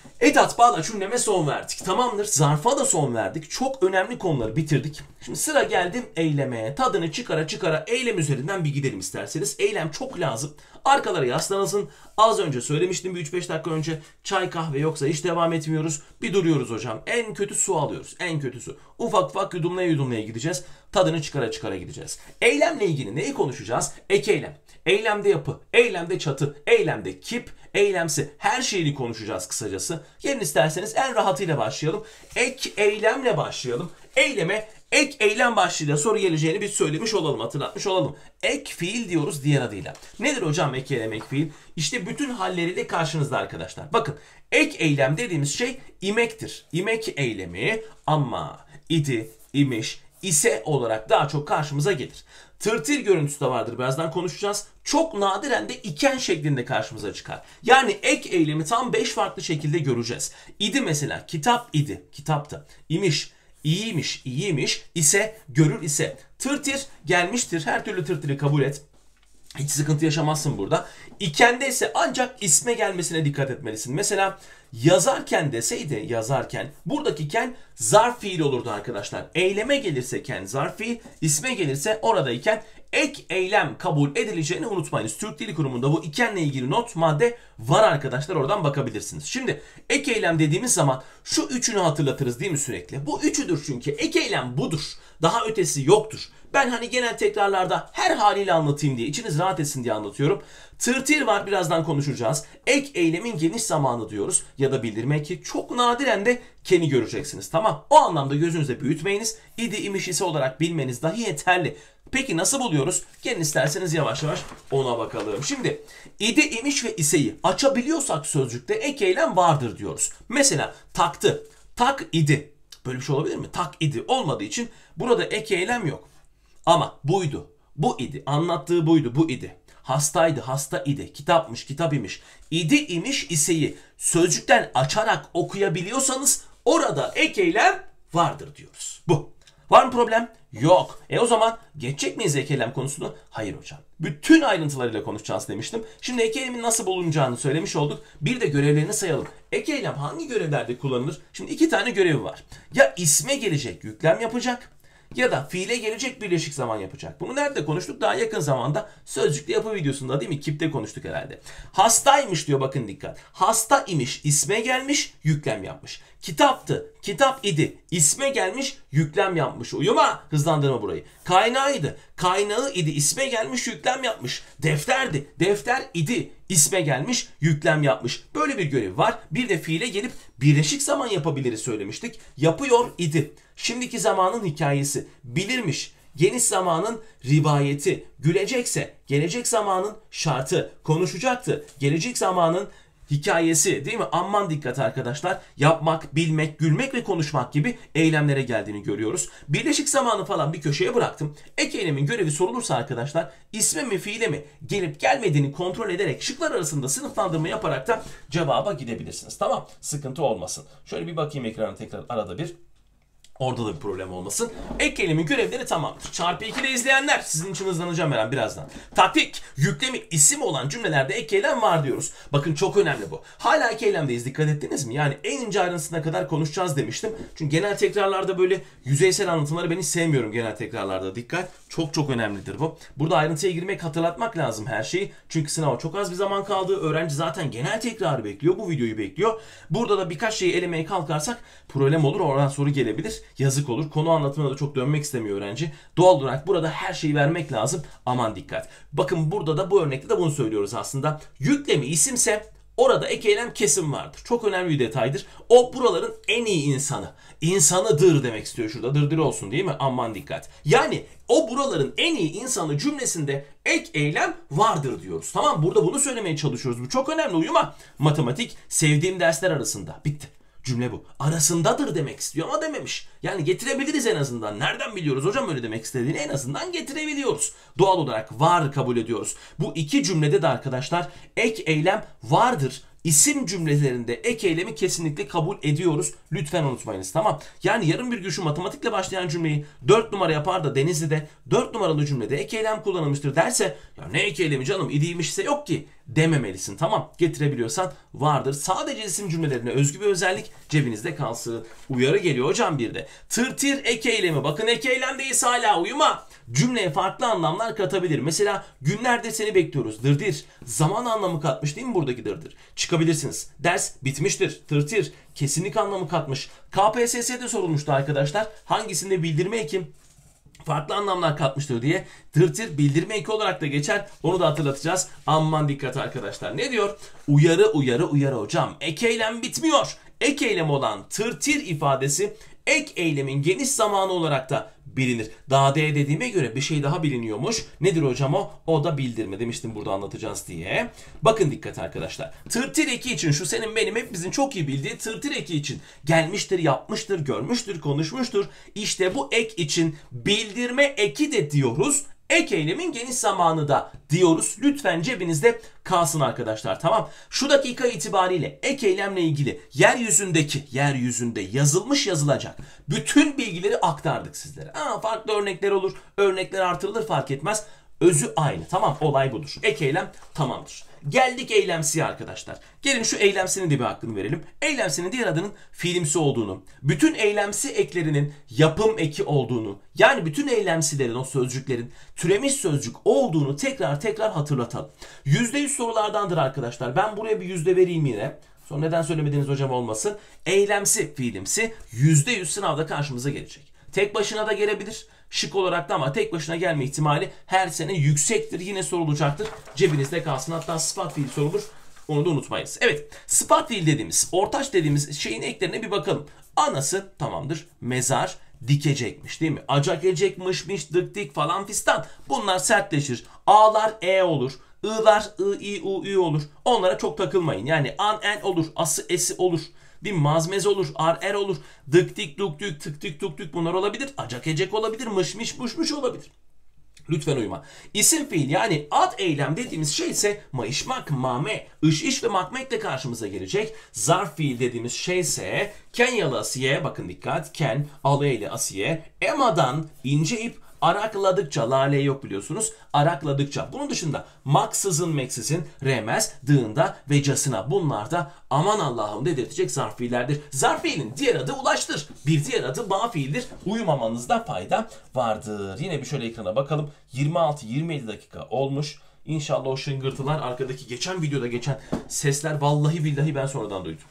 Edat bağlaç ünleme son verdik. Tamamdır. Zarfa da son verdik. Çok önemli konuları bitirdik. Şimdi sıra geldim eyleme. Tadını çıkara çıkara eylem üzerinden bir gidelim isterseniz. Eylem çok lazım. Arkalara yaslanılsın. Az önce söylemiştim bir üç beş dakika önce. Çay kahve yoksa hiç devam etmiyoruz. Bir duruyoruz hocam. En kötü su alıyoruz. En kötüsü. Ufak ufak yudumlaya yudumlaya gideceğiz. Tadını çıkara çıkara gideceğiz. Eylemle ilgili neyi konuşacağız? Ek eylem. Eylemde yapı, eylemde çatı, eylemde kip, eylemsi her şeyi konuşacağız kısacası. Gelin isterseniz en rahatıyla başlayalım. Ek eylemle başlayalım. Eyleme ek eylem başlığıyla soru geleceğini biz söylemiş olalım, hatırlatmış olalım. Ek fiil diyoruz diğer adıyla. Nedir hocam ek eylem, ek fiil? İşte bütün halleriyle karşınızda arkadaşlar. Bakın ek eylem dediğimiz şey imektir. İmek eylemi ama, idi, imiş, ise olarak daha çok karşımıza gelir. Tırtıl görüntüsü de vardır, birazdan konuşacağız. Çok nadiren de iken şeklinde karşımıza çıkar. Yani ek eylemi tam beş farklı şekilde göreceğiz. İdi mesela, kitap idi, kitaptı. İmiş, iyiymiş, iyiymiş, ise, görür ise. Tırtır gelmiştir, her türlü tırtırı kabul et. Hiç sıkıntı yaşamazsın burada. İkende ise ancak isme gelmesine dikkat etmelisin. Mesela yazarken deseydi, yazarken, buradaki ken zarf fiil olurdu arkadaşlar. Eyleme gelirse ken zarf fiil, isme gelirse oradayken ek eylem kabul edileceğini unutmayınız. Türk Dili Kurumu'nda bu ikenle ilgili not madde var arkadaşlar, oradan bakabilirsiniz. Şimdi ek eylem dediğimiz zaman şu üçünü hatırlatırız değil mi sürekli? Bu üçüdür çünkü. Ek eylem budur. Daha ötesi yoktur. Ben hani genel tekrarlarda her haliyle anlatayım diye, içiniz rahat etsin diye anlatıyorum. Tırtır var, birazdan konuşacağız. Ek eylemin geniş zamanı diyoruz. Ya da bildirme ki çok nadiren de keni göreceksiniz. Tamam, o anlamda gözünüzde büyütmeyiniz. İdi, imiş, ise olarak bilmeniz dahi yeterli. Peki nasıl buluyoruz? Gelin isterseniz yavaş yavaş ona bakalım. Şimdi idi, imiş ve iseyi açabiliyorsak sözcükte ek eylem vardır diyoruz. Mesela taktı, tak idi. Böyle bir şey olabilir mi? Tak idi olmadığı için burada ek eylem yok. Ama buydu, bu idi, anlattığı buydu, bu idi. Hastaydı, hasta idi, kitapmış, kitap imiş. İdi, imiş, iseyi sözcükten açarak okuyabiliyorsanız orada ek eylem vardır diyoruz. Bu. Var mı problem? Yok. E o zaman geçecek miyiz ek eylem konusunu? Hayır hocam. Bütün ayrıntılarıyla konuşacağız demiştim. Şimdi ek eylemin nasıl bulunacağını söylemiş olduk. Bir de görevlerini sayalım. Ek eylem hangi görevlerde kullanılır? Şimdi iki tane görevi var. Ya isme gelecek yüklem yapacak, ya da fiile gelecek birleşik zaman yapacak. Bunu nerede konuştuk? Daha yakın zamanda sözcükte yapı videosunda değil mi? Kip'te konuştuk herhalde. Hastaymış diyor, bakın dikkat. Hasta imiş, isme gelmiş, yüklem yapmış. Kitaptı, kitap idi, isme gelmiş, yüklem yapmış. Uyuma, hızlandırma burayı. Kaynağıydı, kaynağı idi, isme gelmiş, yüklem yapmış. Defterdi, defter idi, isme gelmiş, yüklem yapmış. Böyle bir görev var. Bir de fiile gelip birleşik zaman yapabiliriz söylemiştik. Yapıyor idi. Şimdiki zamanın hikayesi. Bilirmiş. Geniş zamanın rivayeti. Gülecekse gelecek zamanın şartı. Konuşacaktı. Gelecek zamanın hikayesi değil mi? Aman dikkat arkadaşlar. Yapmak, bilmek, gülmek ve konuşmak gibi eylemlere geldiğini görüyoruz. Birleşik zamanı falan bir köşeye bıraktım. Ek eylemin görevi sorulursa arkadaşlar isme mi fiile mi gelip gelmediğini kontrol ederek şıklar arasında sınıflandırma yaparak da cevaba gidebilirsiniz. Tamam, sıkıntı olmasın. Şöyle bir bakayım ekrana tekrar arada bir. Orada da bir problem olmasın. Ek eylemin görevleri tamamdır. Çarpı iki ile izleyenler, sizin için hızlanacağım ben birazdan. Taktik, yüklemi isim olan cümlelerde ek eylem var diyoruz. Bakın çok önemli bu. Hala ek eylemdeyiz, dikkat ettiniz mi? Yani en ince ayrıntısına kadar konuşacağız demiştim. Çünkü genel tekrarlarda böyle yüzeysel anlatımları ben hiç sevmiyorum genel tekrarlarda. Dikkat, çok çok önemlidir bu. Burada ayrıntıya girmek, hatırlatmak lazım her şeyi. Çünkü sınava çok az bir zaman kaldı. Öğrenci zaten genel tekrarı bekliyor, bu videoyu bekliyor. Burada da birkaç şeyi elemeye kalkarsak problem olur, oradan soru gelebilir. Yazık olur. Konu anlatımına da çok dönmek istemiyor öğrenci. Doğal olarak burada her şeyi vermek lazım. Aman dikkat. Bakın burada da bu örnekte de bunu söylüyoruz aslında. Yüklemi isimse orada ek eylem kesin vardır. Çok önemli bir detaydır. O buraların en iyi insanı. İnsanıdır demek istiyor şurada. Dırdır olsun değil mi? Aman dikkat. Yani o buraların en iyi insanı cümlesinde ek eylem vardır diyoruz. Tamam, burada bunu söylemeye çalışıyoruz. Bu çok önemli. Uyuma. Matematik sevdiğim dersler arasında. Bitti. Cümle bu. Arasındadır demek istiyor ama dememiş. Yani getirebiliriz en azından. Nereden biliyoruz hocam öyle demek istediğini? En azından getirebiliyoruz. Doğal olarak var kabul ediyoruz. Bu iki cümlede de arkadaşlar ek eylem vardır. İsim cümlelerinde ek eylemi kesinlikle kabul ediyoruz. Lütfen unutmayınız, tamam. Yani yarın bir gün şu matematikle başlayan cümleyi dört numara yapar da Denizli'de dört numaralı cümlede ek eylem kullanılmıştır derse, ya ne ek eylemi canım, idiymiş ise yok ki. dememelisin. Tamam, getirebiliyorsan vardır. Sadece isim cümlelerine özgü bir özellik, cebinizde kalsın. Uyarı geliyor hocam bir de. Tırtir ek eylemi. Bakın ek eylemdeyiz hala, uyuma. Cümleye farklı anlamlar katabilir. Mesela günlerdir seni bekliyoruz. Dırdır. Zaman anlamı katmış değil mi buradaki dırdır? Çıkabilirsiniz. Ders bitmiştir. Tırtir. Kesinlik anlamı katmış. K P S S'de sorulmuştu arkadaşlar. Hangisinde bildirme ekim farklı anlamlar katmıştır diye. Tırtır bildirme eki olarak da geçer. Onu da hatırlatacağız. Aman dikkat arkadaşlar. Ne diyor? Uyarı uyarı uyarı hocam. Ek eylem bitmiyor. Ek eylem olan tırtır ifadesi ek eylemin geniş zamanı olarak da bilinir. Daha D dediğime göre bir şey daha biliniyormuş. Nedir hocam o? O da bildirme demiştim, burada anlatacağız diye. Bakın dikkat arkadaşlar. Tırtır eki için, şu senin benim hepimizin çok iyi bildiği tırtır eki için gelmiştir, yapmıştır, görmüştür, konuşmuştur. İşte bu ek için bildirme eki de diyoruz. Ek eylemin geniş zamanı da diyoruz. Lütfen cebinizde kalsın arkadaşlar, tamam. Şu dakika itibariyle ek eylemle ilgili yeryüzündeki, yeryüzünde yazılmış yazılacak bütün bilgileri aktardık sizlere. Aa, farklı örnekler olur, örnekler artırılır, fark etmez. Özü aynı, tamam, olay budur. Ek eylem tamamdır. Geldik eylemsiye arkadaşlar. Gelin şu eylemsinin de bir hakkını verelim. Eylemsinin diğer adının fiilimsi olduğunu, bütün eylemsi eklerinin yapım eki olduğunu, yani bütün eylemsilerin, o sözcüklerin türemiş sözcük olduğunu tekrar tekrar hatırlatalım. yüzde yüz sorulardandır arkadaşlar. Ben buraya bir yüzde vereyim yine. Sonra neden söylemediğiniz hocam olmasın. Eylemsi, fiilimsi yüzde yüz sınavda karşımıza gelecek. Tek başına da gelebilir. Şık olarak da, ama tek başına gelme ihtimali her sene yüksektir. Yine sorulacaktır. Cebinizde kalsın. Hatta sıfat fiil sorulur. Onu da unutmayız. Evet. Sıfat fiil dediğimiz, ortaç dediğimiz şeyin eklerine bir bakalım. Anası tamamdır. Mezar dikecekmiş değil mi? Acak ecekmişmiş, dık dik falan fistan. Bunlar sertleşir. A'lar E olur. I'lar I, I, U, Ü olur. Onlara çok takılmayın. Yani an, en olur. Ası, esi olur. Bir mazmez olur, ar er olur, dık dik duk dük, tık tık tuk tuk, bunlar olabilir. Acak ecek olabilir, mış mış muş muş olabilir. Lütfen uyuma. İsim fiil yani ad eylem dediğimiz şey ise mayışmak, mame, ış iş ve makmek de karşımıza gelecek. Zarf fiil dediğimiz şey ise Kenyalı asiye, bakın dikkat, ken, alı asiye, emadan ince ip, arakladıkça, lale yok biliyorsunuz, arakladıkça. Bunun dışında maksızın, meksizin, remez, dığında ve casına, bunlar da aman Allah'ım dedirtecek zarf fiillerdir. Zarf fiilin diğer adı ulaştır. Bir diğer adı bağ fiildir. Uyumamanızda fayda vardır. Yine bir şöyle ekrana bakalım. yirmi altı yirmi yedi dakika olmuş. İnşallah o şıngırtılar, arkadaki geçen videoda geçen sesler, vallahi billahi ben sonradan duydum.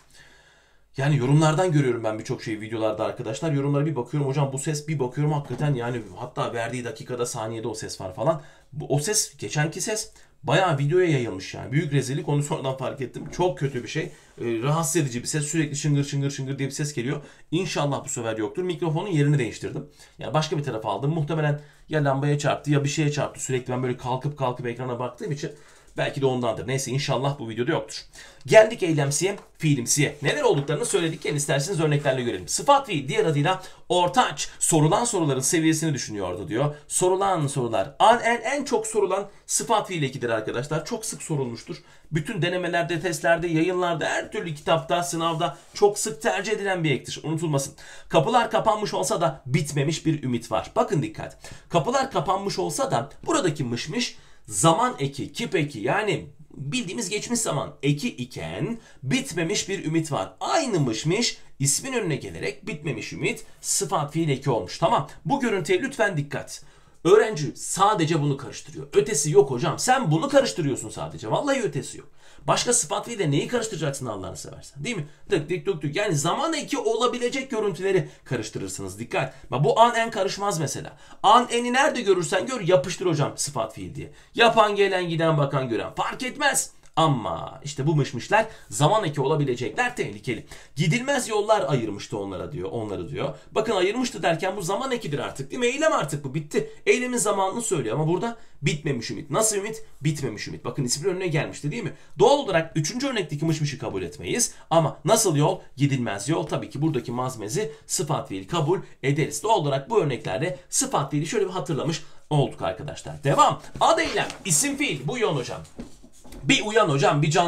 Yani yorumlardan görüyorum ben birçok şeyi videolarda arkadaşlar. Yorumlara bir bakıyorum, hocam bu ses, bir bakıyorum hakikaten, yani hatta verdiği dakikada, saniyede o ses var falan. Bu, o ses, geçenki ses bayağı videoya yayılmış yani. Büyük rezillik, onu sonradan fark ettim. Çok kötü bir şey. Ee, rahatsız edici bir ses. Sürekli şıngır şıngır şıngır diye bir ses geliyor. İnşallah bu sefer yoktur. Mikrofonun yerini değiştirdim. Yani başka bir tarafa aldım. Muhtemelen ya lambaya çarptı ya bir şeye çarptı. Sürekli ben böyle kalkıp kalkıp ekrana baktığım için belki de ondandır. Neyse, inşallah bu videoda yoktur. Geldik eylemsiye, fiilimsiye. Neler olduklarını söyledik. Gelin isterseniz örneklerle görelim. Sıfat fiil, diğer adıyla ortaç. Sorulan soruların seviyesini düşünüyordu diyor. Sorulan sorular. An, en, en çok sorulan sıfat fiil ekidir arkadaşlar. Çok sık sorulmuştur. Bütün denemelerde, testlerde, yayınlarda, her türlü kitapta, sınavda çok sık tercih edilen bir ektir. Unutulmasın. Kapılar kapanmış olsa da bitmemiş bir ümit var. Bakın dikkat. Kapılar kapanmış olsa da buradaki mışmış zaman eki, kip eki, yani bildiğimiz geçmiş zaman eki iken bitmemiş bir ümit var. Aynımışmış, ismin önüne gelerek bitmemiş ümit sıfat fiil eki olmuş. Tamam, bu görüntüye lütfen dikkat. Öğrenci sadece bunu karıştırıyor. Ötesi yok hocam. Sen bunu karıştırıyorsun sadece. Vallahi ötesi yok. Başka sıfat fiille neyi karıştıracaksın Allah'ını seversen? Değil mi? Tık tık tık tık. Yani zaman eki olabilecek görüntüleri karıştırırsınız. Dikkat. Bu an en karışmaz mesela. An eni nerede görürsen gör, yapıştır hocam sıfat fiil diye. Yapan, gelen, giden, bakan, gören fark etmez. Ama işte bu mışmışlar zaman eki olabilecekler tehlikeli. Gidilmez yollar ayırmıştı onlara diyor, onları diyor. Bakın ayırmıştı derken bu zaman ekidir artık değil mi? Eylem artık bu, bitti. Eylemin zamanını söylüyor ama burada bitmemiş ümit. Nasıl ümit? Bitmemiş ümit. Bakın ismin önüne gelmişti değil mi? Doğal olarak üçüncü örnekteki mışmışı kabul etmeyiz. Ama nasıl yol? Gidilmez yol. Tabii ki buradaki mazmezi sıfat fiil kabul ederiz. Doğal olarak bu örneklerde sıfat fiili şöyle bir hatırlamış olduk arkadaşlar. Devam. Ad eylem, isim fiil. Bu yön hocam. Bir uyan hocam, bir canlan.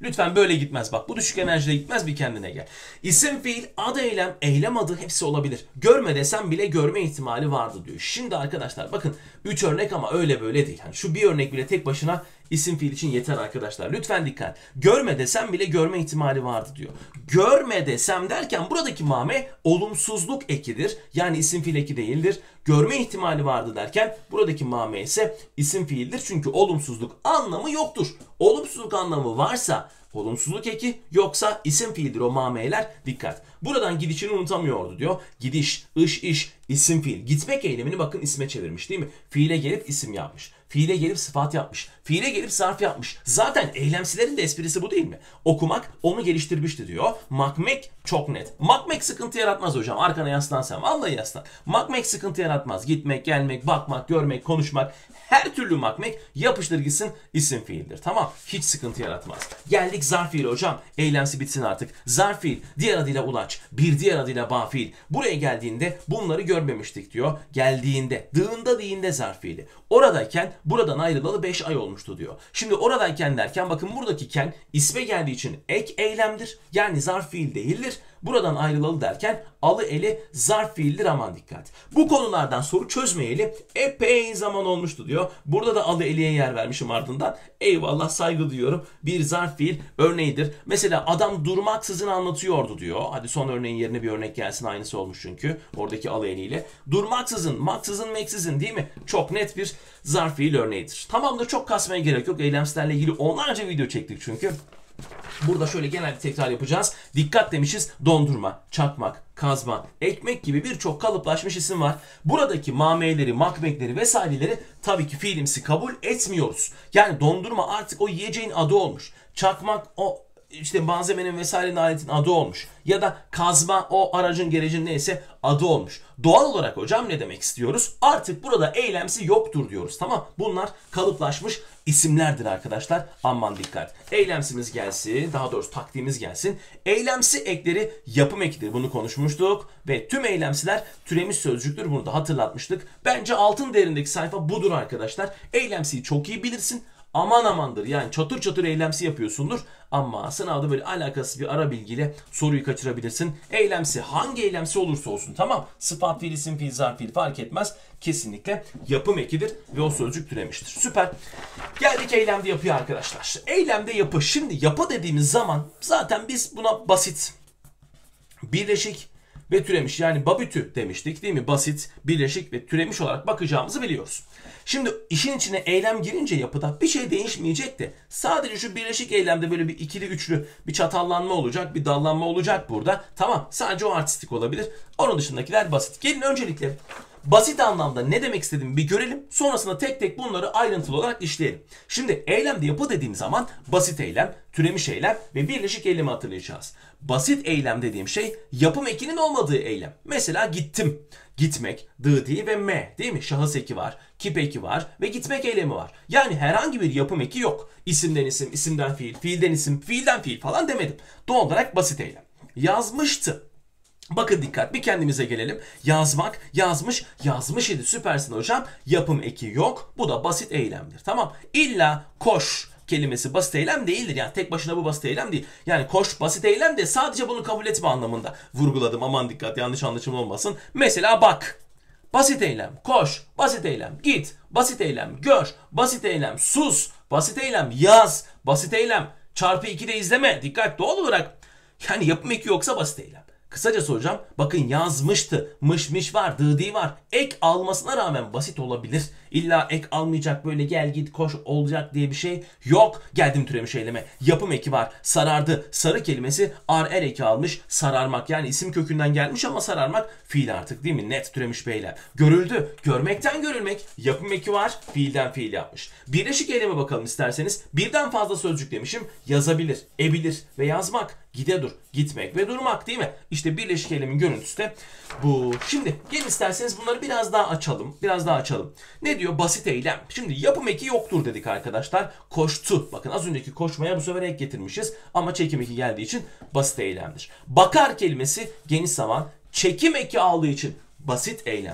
Lütfen böyle gitmez bak. Bu düşük enerjide gitmez, bir kendine gel. İsim, fiil, ad, eylem, eylem adı hepsi olabilir. Görme desem bile görme ihtimali vardı diyor. Şimdi arkadaşlar bakın üç örnek ama öyle böyle değil. Yani şu bir örnek bile tek başına isim fiil için yeter arkadaşlar. Lütfen dikkat. Görme desem bile görme ihtimali vardı diyor. Görme desem derken buradaki mame olumsuzluk ekidir. Yani isim fiil eki değildir. Görme ihtimali vardı derken buradaki mame ise isim fiildir. Çünkü olumsuzluk anlamı yoktur. Olumsuzluk anlamı varsa olumsuzluk eki, yoksa isim fiildir o mameler. Dikkat. Buradan gidişini unutamıyordu diyor. Gidiş, ış, iş, isim fiil. Gitmek eylemini bakın isme çevirmiş değil mi? Fiile gelip isim yapmış. Fiile gelip sıfat yapmış. Fiile gelip zarf yapmış. Zaten eylemsilerin de esprisi bu değil mi? Okumak onu geliştirmişti diyor. Makmek çok net. Makmek sıkıntı yaratmaz hocam. Arkana yaslan sen. Vallahi yaslan. Makmek sıkıntı yaratmaz. Gitmek, gelmek, bakmak, görmek, konuşmak. Her türlü makmek yapıştır gitsin isim fiildir. Tamam. Hiç sıkıntı yaratmaz. Geldik zarf fiil hocam. Eylemsi bitsin artık. Zarf fiil. Diğer adıyla ulaç. Bir diğer adıyla bağ fiil. Buraya geldiğinde bunları görmemiştik diyor. Geldiğinde. Dığında değinde zarf fiili. Oradayken buradan ayrılalı beş ay olmuştu diyor. Şimdi oradayken derken bakın buradaki ken isme geldiği için ek eylemdir. Yani zarf fiil değildir. Buradan ayrılalı derken alı eli zarf fiildir, aman dikkat. Bu konulardan soru çözmeyeli epey zaman olmuştu diyor. Burada da alı eliye yer vermişim ardından. Eyvallah, saygı duyuyorum. Bir zarf fiil örneğidir. Mesela adam durmaksızın anlatıyordu diyor. Hadi son örneğin yerine bir örnek gelsin, aynısı olmuş çünkü. Oradaki alı eliyle. Durmaksızın, maksızın, meksizin değil mi? Çok net bir zarf fiil örneğidir. Tamamdır, çok kasmaya gerek yok. Eylemsizlerle ilgili onlarca video çektik çünkü. Burada şöyle genel bir tekrar yapacağız. Dikkat demişiz. Dondurma, çakmak, kazma, ekmek gibi birçok kalıplaşmış isim var. Buradaki mameleri, makmekleri vesaireleri tabii ki fiilimsi kabul etmiyoruz. Yani dondurma artık o yiyeceğin adı olmuş. Çakmak o işte malzemenin vesairenin, aletin adı olmuş. Ya da kazma o aracın, gerecin neyse adı olmuş. Doğal olarak hocam ne demek istiyoruz? Artık burada eylemsi yoktur diyoruz. Tamam. Bunlar kalıplaşmış isimlerdir arkadaşlar. Aman dikkat. Eylemsimiz gelsin. Daha doğrusu taktiğimiz gelsin. Eylemsi ekleri yapım ekidir. Bunu konuşmuştuk. Ve tüm eylemsiler türemiş sözcüktür. Bunu da hatırlatmıştık. Bence altın değerindeki sayfa budur arkadaşlar. Eylemsiyi çok iyi bilirsin. Aman amandır, yani çatır çatır eylemsi yapıyorsundur ama sınavda böyle alakasız bir ara bilgiyle soruyu kaçırabilirsin. Eylemsi hangi eylemsi olursa olsun, tamam, sıfat fiil, isim fiil, zarf fiil fark etmez, kesinlikle yapım ekidir ve o sözcük türemiştir. Süper. Geldik eylemde yapıya arkadaşlar. Eylemde yapı. Şimdi yapı dediğimiz zaman zaten biz buna basit, birleşik ve türemiş, yani babütü demiştik değil mi? Basit, birleşik ve türemiş olarak bakacağımızı biliyoruz. Şimdi işin içine eylem girince yapıda bir şey değişmeyecek de sadece şu birleşik eylemde böyle bir ikili üçlü bir çatallanma olacak, bir dallanma olacak burada. Tamam, sadece o artistik olabilir. Onun dışındakiler basit. Gelin öncelikle basit anlamda ne demek istediğimi bir görelim. Sonrasında tek tek bunları ayrıntılı olarak işleyelim. Şimdi eylemde yapı dediğim zaman basit eylem, türemiş eylem ve birleşik eylemi hatırlayacağız. Basit eylem dediğim şey yapım ekinin olmadığı eylem. Mesela gittim. Gitmek, dı ve me değil mi? Şahıs eki var, kip eki var ve gitmek eylemi var. Yani herhangi bir yapım eki yok. İsimden isim, isimden fiil, fiilden isim, fiilden fiil falan demedim. Doğal olarak basit eylem. Yazmıştı. Bakın dikkat, bir kendimize gelelim. Yazmak, yazmış, yazmış idi. Süpersin hocam. Yapım eki yok. Bu da basit eylemdir. Tamam. İlla koş kelimesi basit eylem değildir. Yani tek başına bu basit eylem değil. Yani koş basit eylem de sadece bunu kabul etme anlamında vurguladım. Aman dikkat, yanlış anlaşılma olmasın. Mesela bak. Basit eylem. Koş. Basit eylem. Git. Basit eylem. Gör. Basit eylem. Sus. Basit eylem. Yaz. Basit eylem. Çarpı ikide izleme. Dikkat, doğal olarak. Yani yapım eki yoksa basit eylem. Kısacası hocam bakın yazmıştı, mış mış var, dı var. Ek almasına rağmen basit olabilir. İlla ek almayacak, böyle gel git koş olacak diye bir şey yok. Geldim türemiş eyleme. Yapım eki var. Sarardı. Sarı kelimesi ar er eki almış. Sararmak, yani isim kökünden gelmiş ama sararmak fiil artık değil mi? Net türemiş bir eylem. Görüldü. Görmekten görülmek. Yapım eki var. Fiilden fiil yapmış. Birleşik eyleme bakalım isterseniz. Birden fazla sözcük demişim. Yazabilir, ebilir ve yazmak. Gide dur, gitmek ve durmak değil mi? İşte birleşik eylemin görüntüsü de bu. Şimdi gelin isterseniz bunları biraz daha açalım. Biraz daha açalım. Ne diyor? Basit eylem. Şimdi yapım eki yoktur dedik arkadaşlar. Koştu. Bakın az önceki koşmaya bu sefer ek getirmişiz. Ama çekim eki geldiği için basit eylemdir. Bakar kelimesi geniş zaman. Çekim eki aldığı için basit eylemdir.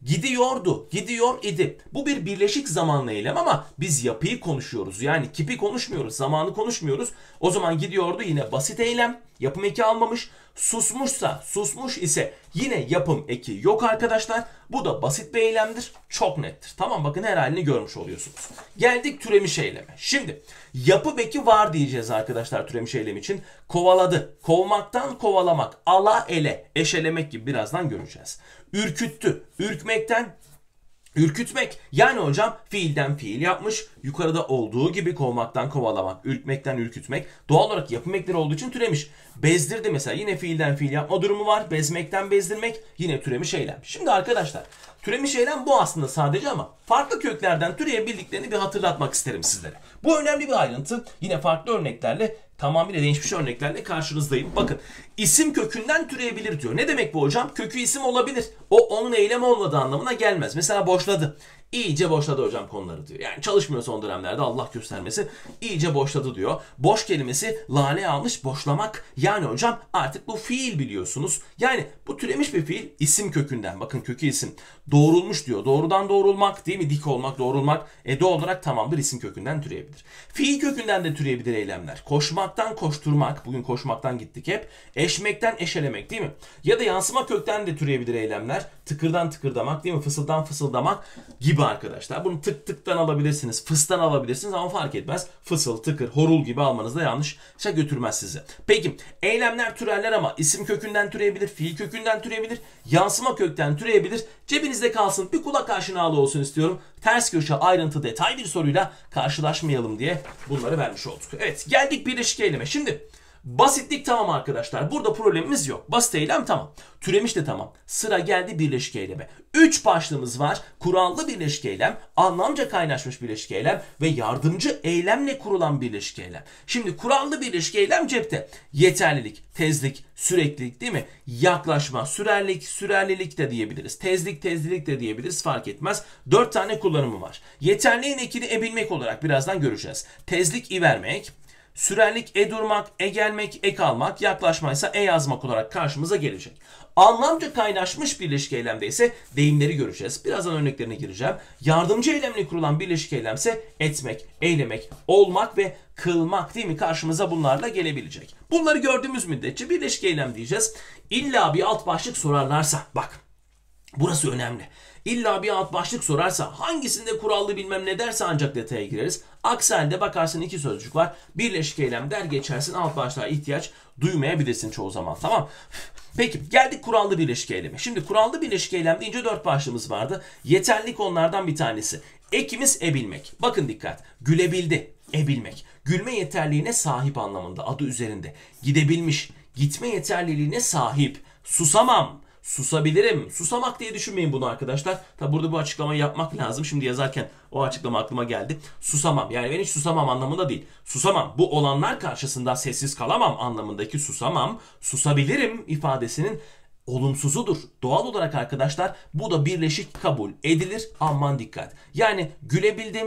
Gidiyordu, gidiyor idi. Bu bir birleşik zamanlı eylem ama biz yapıyı konuşuyoruz. Yani kipi konuşmuyoruz, zamanı konuşmuyoruz. O zaman gidiyordu yine basit eylem. Yapım eki almamış. Susmuşsa, susmuş ise yine yapım eki yok arkadaşlar. Bu da basit bir eylemdir. Çok nettir. Tamam, bakın her halini görmüş oluyorsunuz. Geldik türemiş eyleme. Şimdi yapım eki var diyeceğiz arkadaşlar türemiş eylem için. Kovaladı. Kovmaktan kovalamak. Ala ele. Eşelemek gibi birazdan göreceğiz. Ürküttü. Ürkmekten ürkütmek. Yani hocam fiilden fiil yapmış. Yukarıda olduğu gibi kovmaktan kovalamak, ürkmekten ürkütmek. Doğal olarak yapım ekleri olduğu için türemiş. Bezdirdi mesela, yine fiilden fiil yapma durumu var. Bezmekten bezdirmek, yine türemiş eylem. Şimdi arkadaşlar türemiş eylem bu aslında sadece ama farklı köklerden türeyebildiklerini bir hatırlatmak isterim sizlere. Bu önemli bir ayrıntı. Yine farklı örneklerle, tamamıyla değişmiş örneklerle karşınızdayım. Bakın, isim kökünden türeyebilir diyor. Ne demek bu hocam? Kökü isim olabilir. O onun eylemi olmadığı anlamına gelmez. Mesela boşladı. İyice boşladı hocam konuları diyor. Yani çalışmıyor son dönemlerde, Allah göstermesi. İyice boşladı diyor. Boş kelimesi lale almış, boşlamak. Yani hocam artık bu fiil biliyorsunuz. Yani bu türemiş bir fiil isim kökünden. Bakın kökü isim. Doğrulmuş diyor. Doğrudan doğrulmak değil mi? Dik olmak, doğrulmak. E doğal olarak tamamdır, isim kökünden türeyebilir. Fiil kökünden de türeyebilir eylemler. Koşmaktan koşturmak. Bugün koşmaktan gittik hep. Eşmekten eşelemek değil mi? Ya da yansıma kökten de türeyebilir eylemler. Tıkırdan tıkırdamak değil mi? Fısıldan fısıldamak gibi arkadaşlar. Bunu tık tıktan alabilirsiniz. Fıstan alabilirsiniz ama fark etmez. Fısıl, tıkır, horul gibi almanız da yanlış şey götürmez sizi. Peki eylemler türerler ama isim kökünden türeyebilir, fiil kökünden türeyebilir, yansıma kökten türeyebilir. Cebinizde kalsın, bir kulak aşinalığı olsun istiyorum. Ters köşe ayrıntı detay bir soruyla karşılaşmayalım diye bunları vermiş olduk. Evet, geldik birleşik eyleme. Şimdi basitlik tamam arkadaşlar. Burada problemimiz yok. Basit eylem tamam. Türemiş de tamam. Sıra geldi birleşik eyleme. Üç başlığımız var. Kurallı birleşik eylem, anlamca kaynaşmış birleşik eylem ve yardımcı eylemle kurulan birleşik eylem. Şimdi kurallı birleşik eylem cepte. Yeterlilik, tezlik, süreklilik değil mi? Yaklaşma, sürerlik, sürerlilik de diyebiliriz. Tezlik, tezlilik de diyebiliriz, fark etmez. Dört tane kullanımı var. Yeterliğin ekini ebilmek olarak birazdan göreceğiz. Tezlik i vermek. Sürerlik e durmak, e gelmek, ek almak, yaklaşmaysa e yazmak olarak karşımıza gelecek. Anlamca kaynaşmış birleşik eylemde ise deyimleri göreceğiz. Birazdan örneklerine gireceğim. Yardımcı eylemle kurulan birleşik eylemse etmek, eylemek, olmak ve kılmak değil mi? Karşımıza bunlarla gelebilecek. Bunları gördüğümüz müddetçe birleşik eylem diyeceğiz. İlla bir alt başlık sorarlarsa, bak burası önemli. İlla bir alt başlık sorarsa, hangisinde kurallı bilmem ne derse ancak detaya gireriz. Aksi halde bakarsın iki sözcük var. Birleşik eylem der geçersin, alt başlığa ihtiyaç duymayabilirsin çoğu zaman, tamam. Peki geldik kurallı birleşik eyleme. Şimdi kurallı birleşik eylem deyince dört başlığımız vardı. Yeterlilik onlardan bir tanesi. Ekimiz ebilmek. Bakın dikkat. Gülebildi. Ebilmek. Gülme yeterliğine sahip anlamında, adı üzerinde. Gidebilmiş. Gitme yeterliliğine sahip. Susamam. Susabilirim. Susamak diye düşünmeyin bunu arkadaşlar. Tabi burada bu açıklamayı yapmak lazım. Şimdi yazarken o açıklama aklıma geldi. Susamam. Yani ben hiç susamam anlamında değil. Susamam. Bu olanlar karşısında sessiz kalamam anlamındaki susamam. Susabilirim ifadesinin olumsuzudur. Doğal olarak arkadaşlar bu da birleşik kabul edilir. Aman dikkat. Yani gülebildim.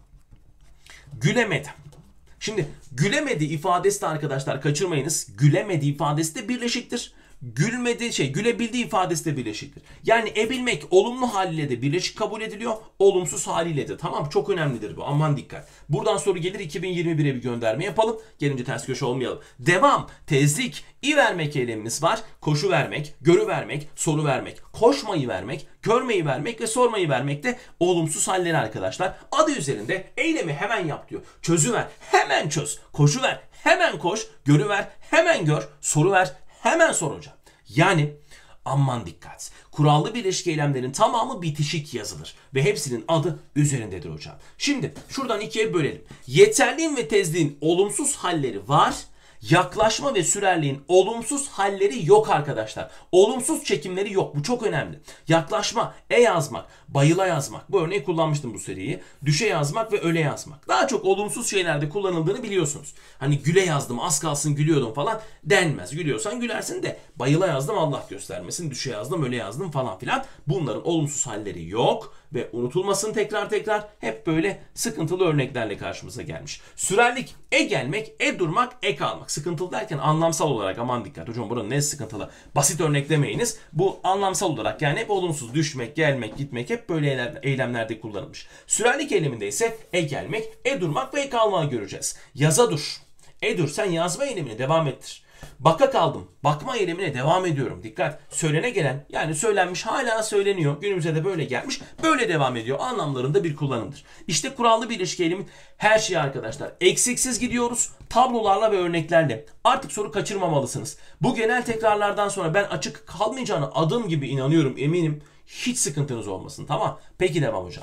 Gülemedim. Şimdi gülemedi ifadesi de arkadaşlar kaçırmayınız. Gülemedi ifadesi de birleşiktir. Gülmedi şey gülebildiği ifadesi de birleşiktir. Yani ebilmek olumlu haliyle de birleşik kabul ediliyor. Olumsuz haliyle de. Tamam, çok önemlidir bu. Aman dikkat. Buradan soru gelir, iki bin yirmi bire bir gönderme yapalım. Gelince ters köşe olmayalım. Devam. Tezlik. İ vermek eylemimiz var. Koşu vermek, görü vermek, soru vermek, koşmayı vermek, görmeyi vermek ve sormayı vermek de olumsuz halleri arkadaşlar. Adı üzerinde eylemi hemen yap diyor. Çözü ver, hemen çöz. Koşu ver, hemen koş. Görü ver, hemen gör. Soru ver, hemen sor hocam. Yani aman dikkat. Kurallı birleşik eylemlerin tamamı bitişik yazılır. Ve hepsinin adı üzerindedir hocam. Şimdi şuradan ikiye bölelim. Yeterliğin ve tezliğin olumsuz halleri var. Yaklaşma ve sürerliğin olumsuz halleri yok arkadaşlar. Olumsuz çekimleri yok. Bu çok önemli. Yaklaşma, e yazmak, bayıla yazmak. Bu örneği kullanmıştım bu seriyi. Düşe yazmak ve öle yazmak. Daha çok olumsuz şeylerde kullanıldığını biliyorsunuz. Hani güle yazdım, az kalsın gülüyordum falan denmez. Gülüyorsan gülersin de bayıla yazdım, Allah göstermesin. Düşe yazdım, öle yazdım falan filan. Bunların olumsuz halleri yok. ve unutulmasın tekrar tekrar hep böyle sıkıntılı örneklerle karşımıza gelmiş. Sürerlik e gelmek, e durmak, e kalmak. Sıkıntılı derken anlamsal olarak aman dikkat hocam buranın ne sıkıntılı. Basit örnek demeyiniz. Bu anlamsal olarak yani hep olumsuz düşmek, gelmek, gitmek hep böyle eylemlerde kullanılmış. Sürerlik eyleminde ise e gelmek, e durmak ve e kalmayı göreceğiz. Yaza dur. E dur sen yazma eylemini devam ettir. Baka kaldım. Bakma eylemine devam ediyorum. Dikkat. Söylene gelen yani söylenmiş hala söyleniyor. Günümüze de böyle gelmiş. Böyle devam ediyor. Anlamlarında bir kullanımdır. İşte kurallı bir ilişki eylemi her şey arkadaşlar. Eksiksiz gidiyoruz. Tablolarla ve örneklerle. Artık soru kaçırmamalısınız. Bu genel tekrarlardan sonra ben açık kalmayacağına adım gibi inanıyorum. Eminim. Hiç sıkıntınız olmasın. Tamam. Peki devam hocam.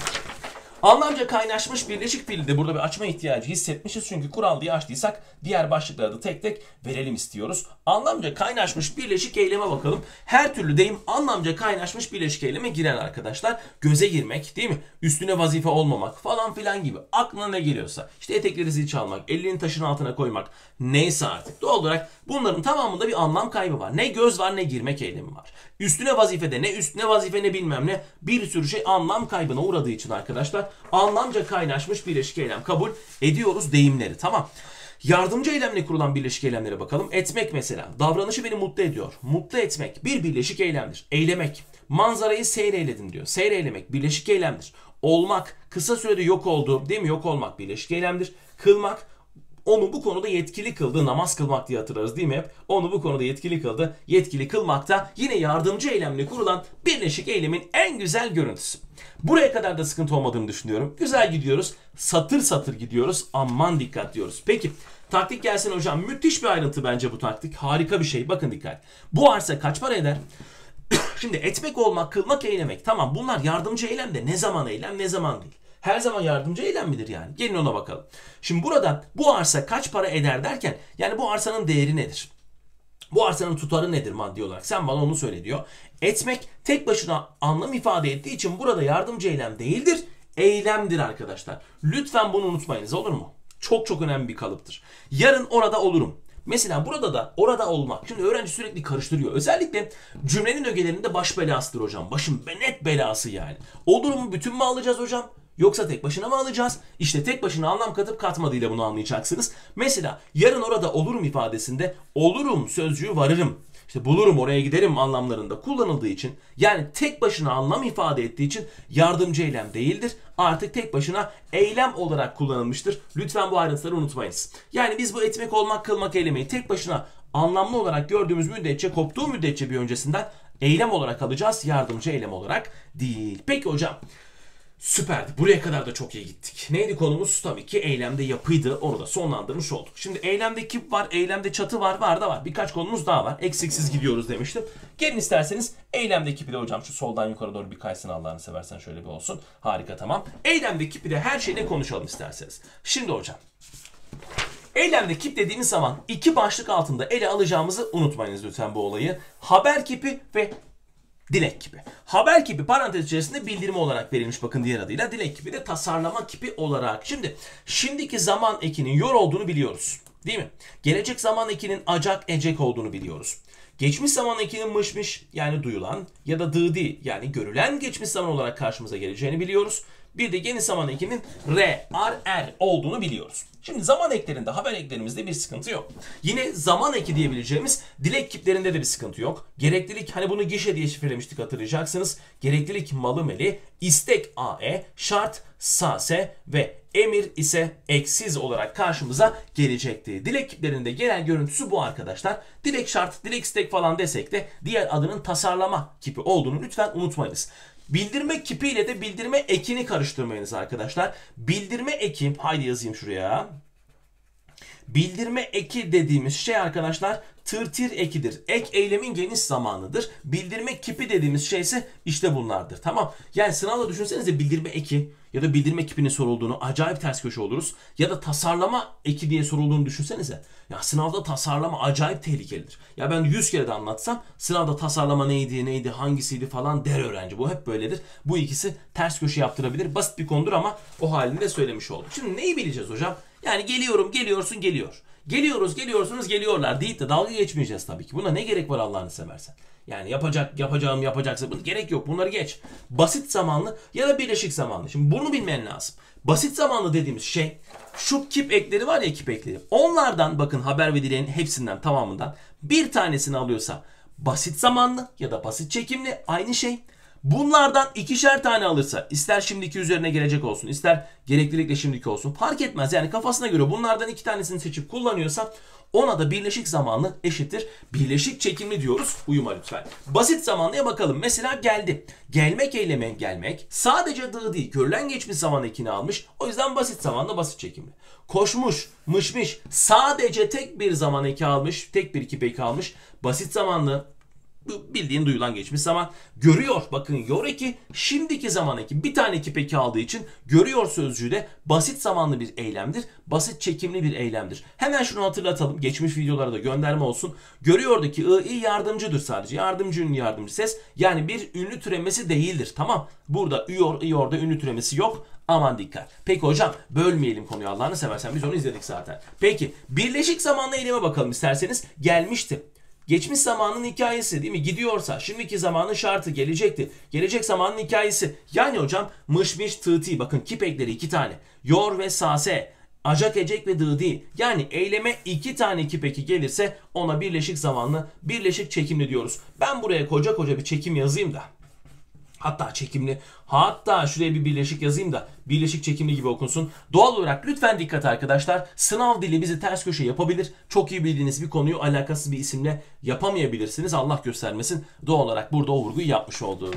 Anlamca kaynaşmış birleşik fiili de burada bir açma ihtiyacı hissetmişiz. Çünkü kural diye açtıysak diğer başlıkları da tek tek verelim istiyoruz. Anlamca kaynaşmış birleşik eyleme bakalım. Her türlü deyim anlamca kaynaşmış birleşik eyleme girer arkadaşlar. Göze girmek değil mi? Üstüne vazife olmamak falan filan gibi. Aklına ne geliyorsa. İşte etekleri zil çalmak, elini taşın altına koymak. Neyse artık. Doğal olarak bunların tamamında bir anlam kaybı var. Ne göz var ne girmek eylemi var. Üstüne vazifede ne üstüne vazife ne bilmem ne bir sürü şey anlam kaybına uğradığı için arkadaşlar anlamca kaynaşmış birleşik eylem kabul ediyoruz deyimleri. Tamam. Yardımcı eylemle kurulan birleşik eylemlere bakalım. Etmek mesela. Davranışı beni mutlu ediyor. Mutlu etmek bir birleşik eylemdir. Eylemek. Manzarayı seyreyledin diyor. Seyreylemek birleşik eylemdir. Olmak. Kısa sürede yok oldu. Değil mi? Yok olmak birleşik eylemdir. Kılmak. Onu bu konuda yetkili kıldı. Namaz kılmak diye hatırlarız değil mi hep? Onu bu konuda yetkili kıldı. Yetkili kılmak da yine yardımcı eylemle kurulan birleşik eylemin en güzel görüntüsü. Buraya kadar da sıkıntı olmadığını düşünüyorum. Güzel gidiyoruz. Satır satır gidiyoruz. Aman dikkat diyoruz. Peki taktik gelsin hocam. Müthiş bir ayrıntı bence bu taktik. Harika bir şey. Bakın dikkat. Bu arsa kaç para eder? Şimdi etmek, olmak, kılmak, eylemek. Tamam bunlar yardımcı eylem de ne zaman eylem ne zaman değil. Her zaman yardımcı eylem midir yani? Gelin ona bakalım. Şimdi burada bu arsa kaç para eder derken yani bu arsanın değeri nedir? Bu arsanın tutarı nedir maddi olarak? Sen bana onu söyle diyor. Etmek tek başına anlam ifade ettiği için burada yardımcı eylem değildir. Eylemdir arkadaşlar. Lütfen bunu unutmayınız olur mu? Çok çok önemli bir kalıptır. Yarın orada olurum. Mesela burada da orada olmak. Şimdi öğrenci sürekli karıştırıyor. Özellikle cümlenin ögelerinde baş belasıdır hocam. Başım net belası yani. Olurumu bütün mü alacağız hocam? Yoksa tek başına mı alacağız? İşte tek başına anlam katıp katmadığıyla bunu anlayacaksınız. Mesela yarın orada olurum ifadesinde olurum sözcüğü varırım. İşte bulurum oraya giderim anlamlarında kullanıldığı için yani tek başına anlam ifade ettiği için yardımcı eylem değildir. Artık tek başına eylem olarak kullanılmıştır. Lütfen bu ayrıntıları unutmayınız. Yani biz bu etmek, olmak, kılmak eylemeyi tek başına anlamlı olarak gördüğümüz müddetçe, koptuğu müddetçe bir öncesinden eylem olarak alacağız. Yardımcı eylem olarak değil. Peki hocam. Süperdi. Buraya kadar da çok iyi gittik. Neydi konumuz? Tabii ki eylemde yapıydı. Onu da sonlandırmış olduk. Şimdi eylemde kip var, eylemde çatı var, var da var. Birkaç konumuz daha var. Eksiksiz gidiyoruz demiştim. Gelin isterseniz eylemde kipi de hocam şu soldan yukarı doğru bir kaysın Allah'ını seversen şöyle bir olsun. Harika tamam. Eylemde kipi de her şeyle konuşalım isterseniz. Şimdi hocam. Eylemde kip dediğimiz zaman iki başlık altında ele alacağımızı unutmayınız lütfen bu olayı. Haber kipi ve dilek kipi. Haber kipi parantez içerisinde bildirimi olarak verilmiş bakın diğer adıyla. Dilek kipi de tasarlama kipi olarak. Şimdi şimdiki zaman ekinin yor olduğunu biliyoruz. Değil mi? Gelecek zaman ekinin acak ecek olduğunu biliyoruz. Geçmiş zaman ekinin mışmış yani duyulan ya da dıdi yani görülen geçmiş zaman olarak karşımıza geleceğini biliyoruz. Bir de geniş zaman ekinin re, ar, er olduğunu biliyoruz. Şimdi zaman eklerinde, haber eklerimizde bir sıkıntı yok. Yine zaman eki diyebileceğimiz dilek kiplerinde de bir sıkıntı yok. Gereklilik, hani bunu gişe diye şifrelemiştik hatırlayacaksınız. Gereklilik malı meli, istek ae, şart sase ve emir ise eksiz olarak karşımıza gelecekti. Dilek kiplerinde genel görüntüsü bu arkadaşlar. Dilek şart, dilek istek falan desek de diğer adının tasarlama kipi olduğunu lütfen unutmayınız. Bildirme kipi ile de bildirme ekini karıştırmayınız arkadaşlar. Bildirme eki, haydi yazayım şuraya. Bildirme eki dediğimiz şey arkadaşlar tırtir ekidir. Ek eylemin geniş zamanıdır. Bildirme kipi dediğimiz şey ise işte bunlardır. Tamam. Yani sınavda düşünsenize bildirme eki ya da bildirme kipinin sorulduğunu acayip ters köşe oluruz. Ya da tasarlama eki diye sorulduğunu düşünsenize. Ya sınavda tasarlama acayip tehlikelidir. Ya ben yüz kere de anlatsam sınavda tasarlama neydi neydi hangisiydi falan der öğrenci. Bu hep böyledir. Bu ikisi ters köşe yaptırabilir. Basit bir konudur ama o halinde söylemiş oldum. Şimdi neyi bileceğiz hocam? Yani geliyorum geliyorsun geliyor. Geliyoruz, geliyorsunuz, geliyorlar deyip de dalga geçmeyeceğiz tabii ki. Buna ne gerek var Allah'ını seversen? Yani yapacak, yapacağım, yapacaksa bunun gerek yok. Bunları geç. Basit zamanlı ya da birleşik zamanlı. Şimdi bunu bilmen lazım. Basit zamanlı dediğimiz şey şu kip ekleri var ya, kip ekleri. Onlardan bakın, haber ve dileğin hepsinden, tamamından bir tanesini alıyorsa basit zamanlı ya da basit çekimli, aynı şey. Bunlardan ikişer tane alırsa, ister şimdiki üzerine gelecek olsun, ister gereklilikle şimdiki olsun, fark etmez. Yani kafasına göre bunlardan iki tanesini seçip kullanıyorsa ona da birleşik zamanlı eşittir birleşik çekimli diyoruz. Uyuma lütfen. Basit zamanlıya bakalım. Mesela geldi. Gelmek eyleme gelmek sadece dı değil, görülen geçmiş zaman ekini almış. O yüzden basit zamanlı, basit çekimli. Koşmuş, mışmış sadece tek bir zaman eki almış, tek bir kip eki almış. Basit zamanlı, bildiğin duyulan geçmiş zaman. Görüyor, bakın yor eki şimdiki zaman eki, bir tane kip eki aldığı için görüyor sözcüğü de basit zamanlı bir eylemdir. Basit çekimli bir eylemdir. Hemen şunu hatırlatalım. Geçmiş videolara da gönderme olsun. Görüyordaki ı, i yardımcıdır sadece. Yardımcı ünlü, yardımcı ses. Yani bir ünlü türemesi değildir. Tamam. Burada ıyor, iyor'da ünlü türemesi yok. Aman dikkat. Peki hocam, bölmeyelim konuyu, Allah'ını seversen. Biz onu izledik zaten. Peki birleşik zamanlı eyleme bakalım isterseniz. Gelmişti. Geçmiş zamanın hikayesi değil mi? Gidiyorsa şimdiki zamanın şartı gelecekti. Gelecek zamanın hikayesi. Yani hocam mışmış tı ti, bakın kip ekleri iki tane. Yor ve sase. Acak, ecek ve dı değil. Yani eyleme iki tane kip eki gelirse ona birleşik zamanlı, birleşik çekimli diyoruz. Ben buraya koca koca bir çekim yazayım da. Hatta çekimli, hatta şuraya bir birleşik yazayım da birleşik çekimli gibi okunsun. Doğal olarak lütfen dikkat arkadaşlar. Sınav dili bizi ters köşe yapabilir. Çok iyi bildiğiniz bir konuyu alakasız bir isimle yapamayabilirsiniz. Allah göstermesin. Doğal olarak burada o vurguyu yapmış olduk.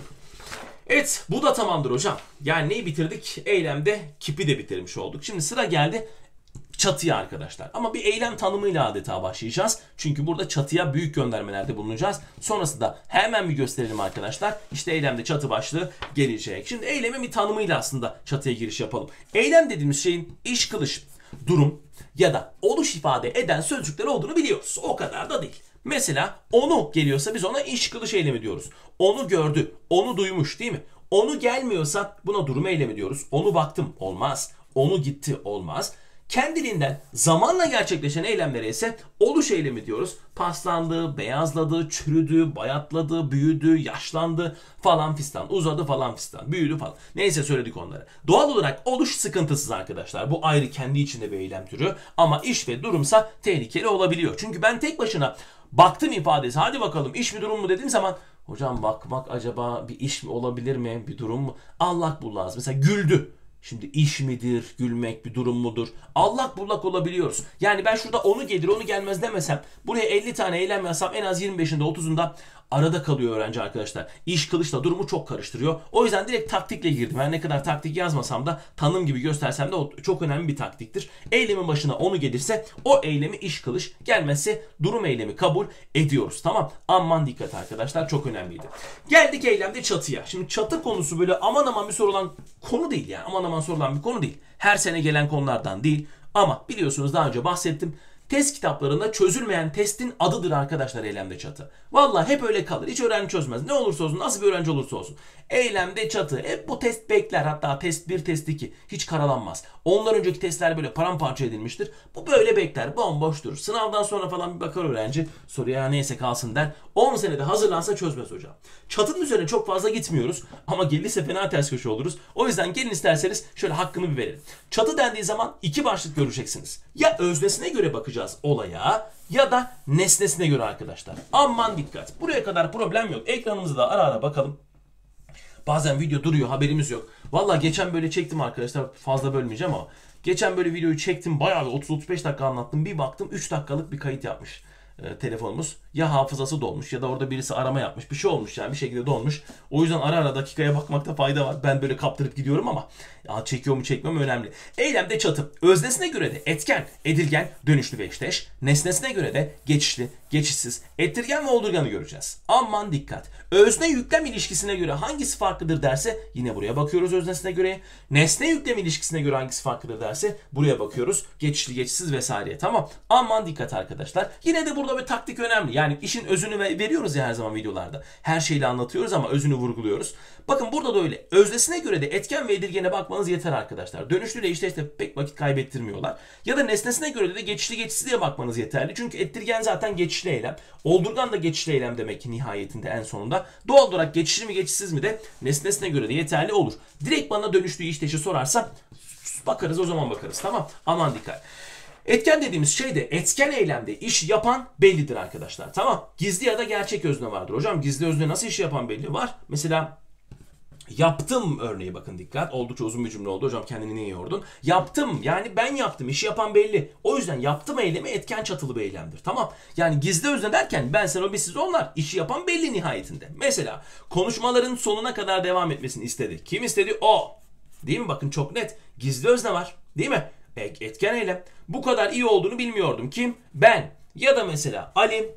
Evet, bu da tamamdır hocam. Yani neyi bitirdik? Eylemde kipi de bitirmiş olduk. Şimdi sıra geldi çatıya arkadaşlar. Ama bir eylem tanımıyla adeta başlayacağız. Çünkü burada çatıya büyük göndermelerde bulunacağız. Sonrasında hemen bir gösterelim arkadaşlar. İşte eylemde çatı başlığı gelecek. Şimdi eylemin bir tanımıyla aslında çatıya giriş yapalım. Eylem dediğimiz şeyin iş, kılış, durum ya da oluş ifade eden sözcükler olduğunu biliyoruz. O kadar da değil. Mesela onu geliyorsa biz ona iş, kılış eylemi diyoruz. Onu gördü, onu duymuş değil mi? Onu gelmiyorsa buna durum eylemi diyoruz. Onu baktım, olmaz. Onu gitti, olmaz. Kendiliğinden zamanla gerçekleşen eylemlere ise oluş eylemi diyoruz. Paslandı, beyazladı, çürüdü, bayatladı, büyüdü, yaşlandı falan fistan, uzadı falan fistan, büyüdü falan. Neyse söyledik onları. Doğal olarak oluş sıkıntısız arkadaşlar. Bu ayrı kendi içinde bir eylem türü. Ama iş ve durumsa tehlikeli olabiliyor. Çünkü ben tek başına baktım ifadesi, hadi bakalım iş mi durum mu dediğim zaman, hocam bakmak acaba bir iş mi olabilir mi, bir durum mu? Allak bullak. Mesela güldü. Şimdi iş midir, gülmek bir durum mudur? Allak bullak olabiliyoruz. Yani ben şurada onu gelir, onu gelmez demesem, buraya elli tane eylem yazsam en az yirmi beşinde otuzunda arada kalıyor öğrenci arkadaşlar. İş, kılışla durumu çok karıştırıyor. O yüzden direkt taktikle girdim. Ben ne kadar taktik yazmasam da, tanım gibi göstersem de o çok önemli bir taktiktir. Eylemin başına onu gelirse o eylemi iş, kılış, gelmezse durum eylemi kabul ediyoruz. Tamam. Aman dikkat arkadaşlar, çok önemliydi. Geldik eylemde çatıya. Şimdi çatı konusu böyle aman aman bir sorulan konu değil yani. Aman aman sorulan bir konu değil. Her sene gelen konulardan değil. Ama biliyorsunuz, daha önce bahsettim. Test kitaplarında çözülmeyen testin adıdır arkadaşlar eylemde çatı. Vallahi hep öyle kalır. Hiç öğrenci çözmez. Ne olursa olsun, nasıl bir öğrenci olursa olsun. Eylemde çatı. Hep bu test bekler. Hatta test bir, test iki. Hiç karalanmaz. Ondan önceki testler böyle paramparça edilmiştir. Bu böyle bekler. Bomboş durur. Sınavdan sonra falan bir bakar öğrenci. Soruya neyse kalsın der. on senede hazırlansa çözmez hocam. Çatının üzerine çok fazla gitmiyoruz. Ama gelirse fena ters köşe oluruz. O yüzden gelin isterseniz şöyle hakkını bir verelim. Çatı dendiği zaman iki başlık göreceksiniz. Ya öznesine göre bakacağız olaya, ya da nesnesine göre arkadaşlar. Aman dikkat. Buraya kadar problem yok. Ekranımızda da ara ara bakalım. Bazen video duruyor, haberimiz yok. Valla geçen böyle çektim arkadaşlar. Fazla bölmeyeceğim ama. Geçen böyle videoyu çektim. Bayağı otuz otuz beş dakika anlattım. Bir baktım üç dakikalık bir kayıt yapmış e, telefonumuz. Ya hafızası dolmuş ya da orada birisi arama yapmış. Bir şey olmuş yani, bir şekilde dolmuş. O yüzden ara ara dakikaya bakmakta fayda var. Ben böyle kaptırıp gidiyorum ama ya çekiyor mu çekmiyor mu önemli. Eylemde çatı. Öznesine göre de etken, edilgen, dönüşlü ve eşdeş. Nesnesine göre de geçişli, geçişsiz, ettirgen ve oldurganı göreceğiz. Aman dikkat. Özne yüklem ilişkisine göre hangisi farklıdır derse yine buraya bakıyoruz öznesine göre. Nesne yüklem ilişkisine göre hangisi farklıdır derse buraya bakıyoruz. Geçişli, geçişsiz vesaire. Tamam. Aman dikkat arkadaşlar. Yine de burada burada bir taktik önemli. Yani işin özünü veriyoruz ya her zaman videolarda. Her şeyle anlatıyoruz ama özünü vurguluyoruz. Bakın burada da öyle. Öznesine göre de etken ve edilgene bakmanız yeter arkadaşlar. Dönüşlüyle işte işte pek vakit kaybettirmiyorlar. Ya da nesnesine göre de geçişli geçişsiz diye bakmanız yeterli. Çünkü ettirgen zaten geçişli eylem. Oldurgan da geçişli eylem demek ki nihayetinde en sonunda. Doğal olarak geçişli mi geçişsiz mi de nesnesine göre de yeterli olur. Direkt bana dönüşlü işteşi sorarsa bakarız, o zaman bakarız, tamam. Aman dikkat. Etken dediğimiz şey de etken eylemde iş yapan bellidir arkadaşlar. Tamam. Gizli ya da gerçek özne vardır. Hocam gizli özne nasıl iş yapan belli? Var. Mesela yaptım örneği, bakın dikkat. Oldukça uzun bir cümle oldu. Hocam kendini niye yordun? Yaptım, yani ben yaptım. İşi yapan belli. O yüzden yaptım eylemi etken çatılı bir eylemdir. Tamam. Yani gizli özne derken ben, sen, o, biz, siz, onlar. İşi yapan belli nihayetinde. Mesela konuşmaların sonuna kadar devam etmesini istedi. Kim istedi? O. Değil mi? Bakın çok net. Gizli özne var. Değil mi? Etken eylem. Bu kadar iyi olduğunu bilmiyordum. Kim? Ben. Ya da mesela Ali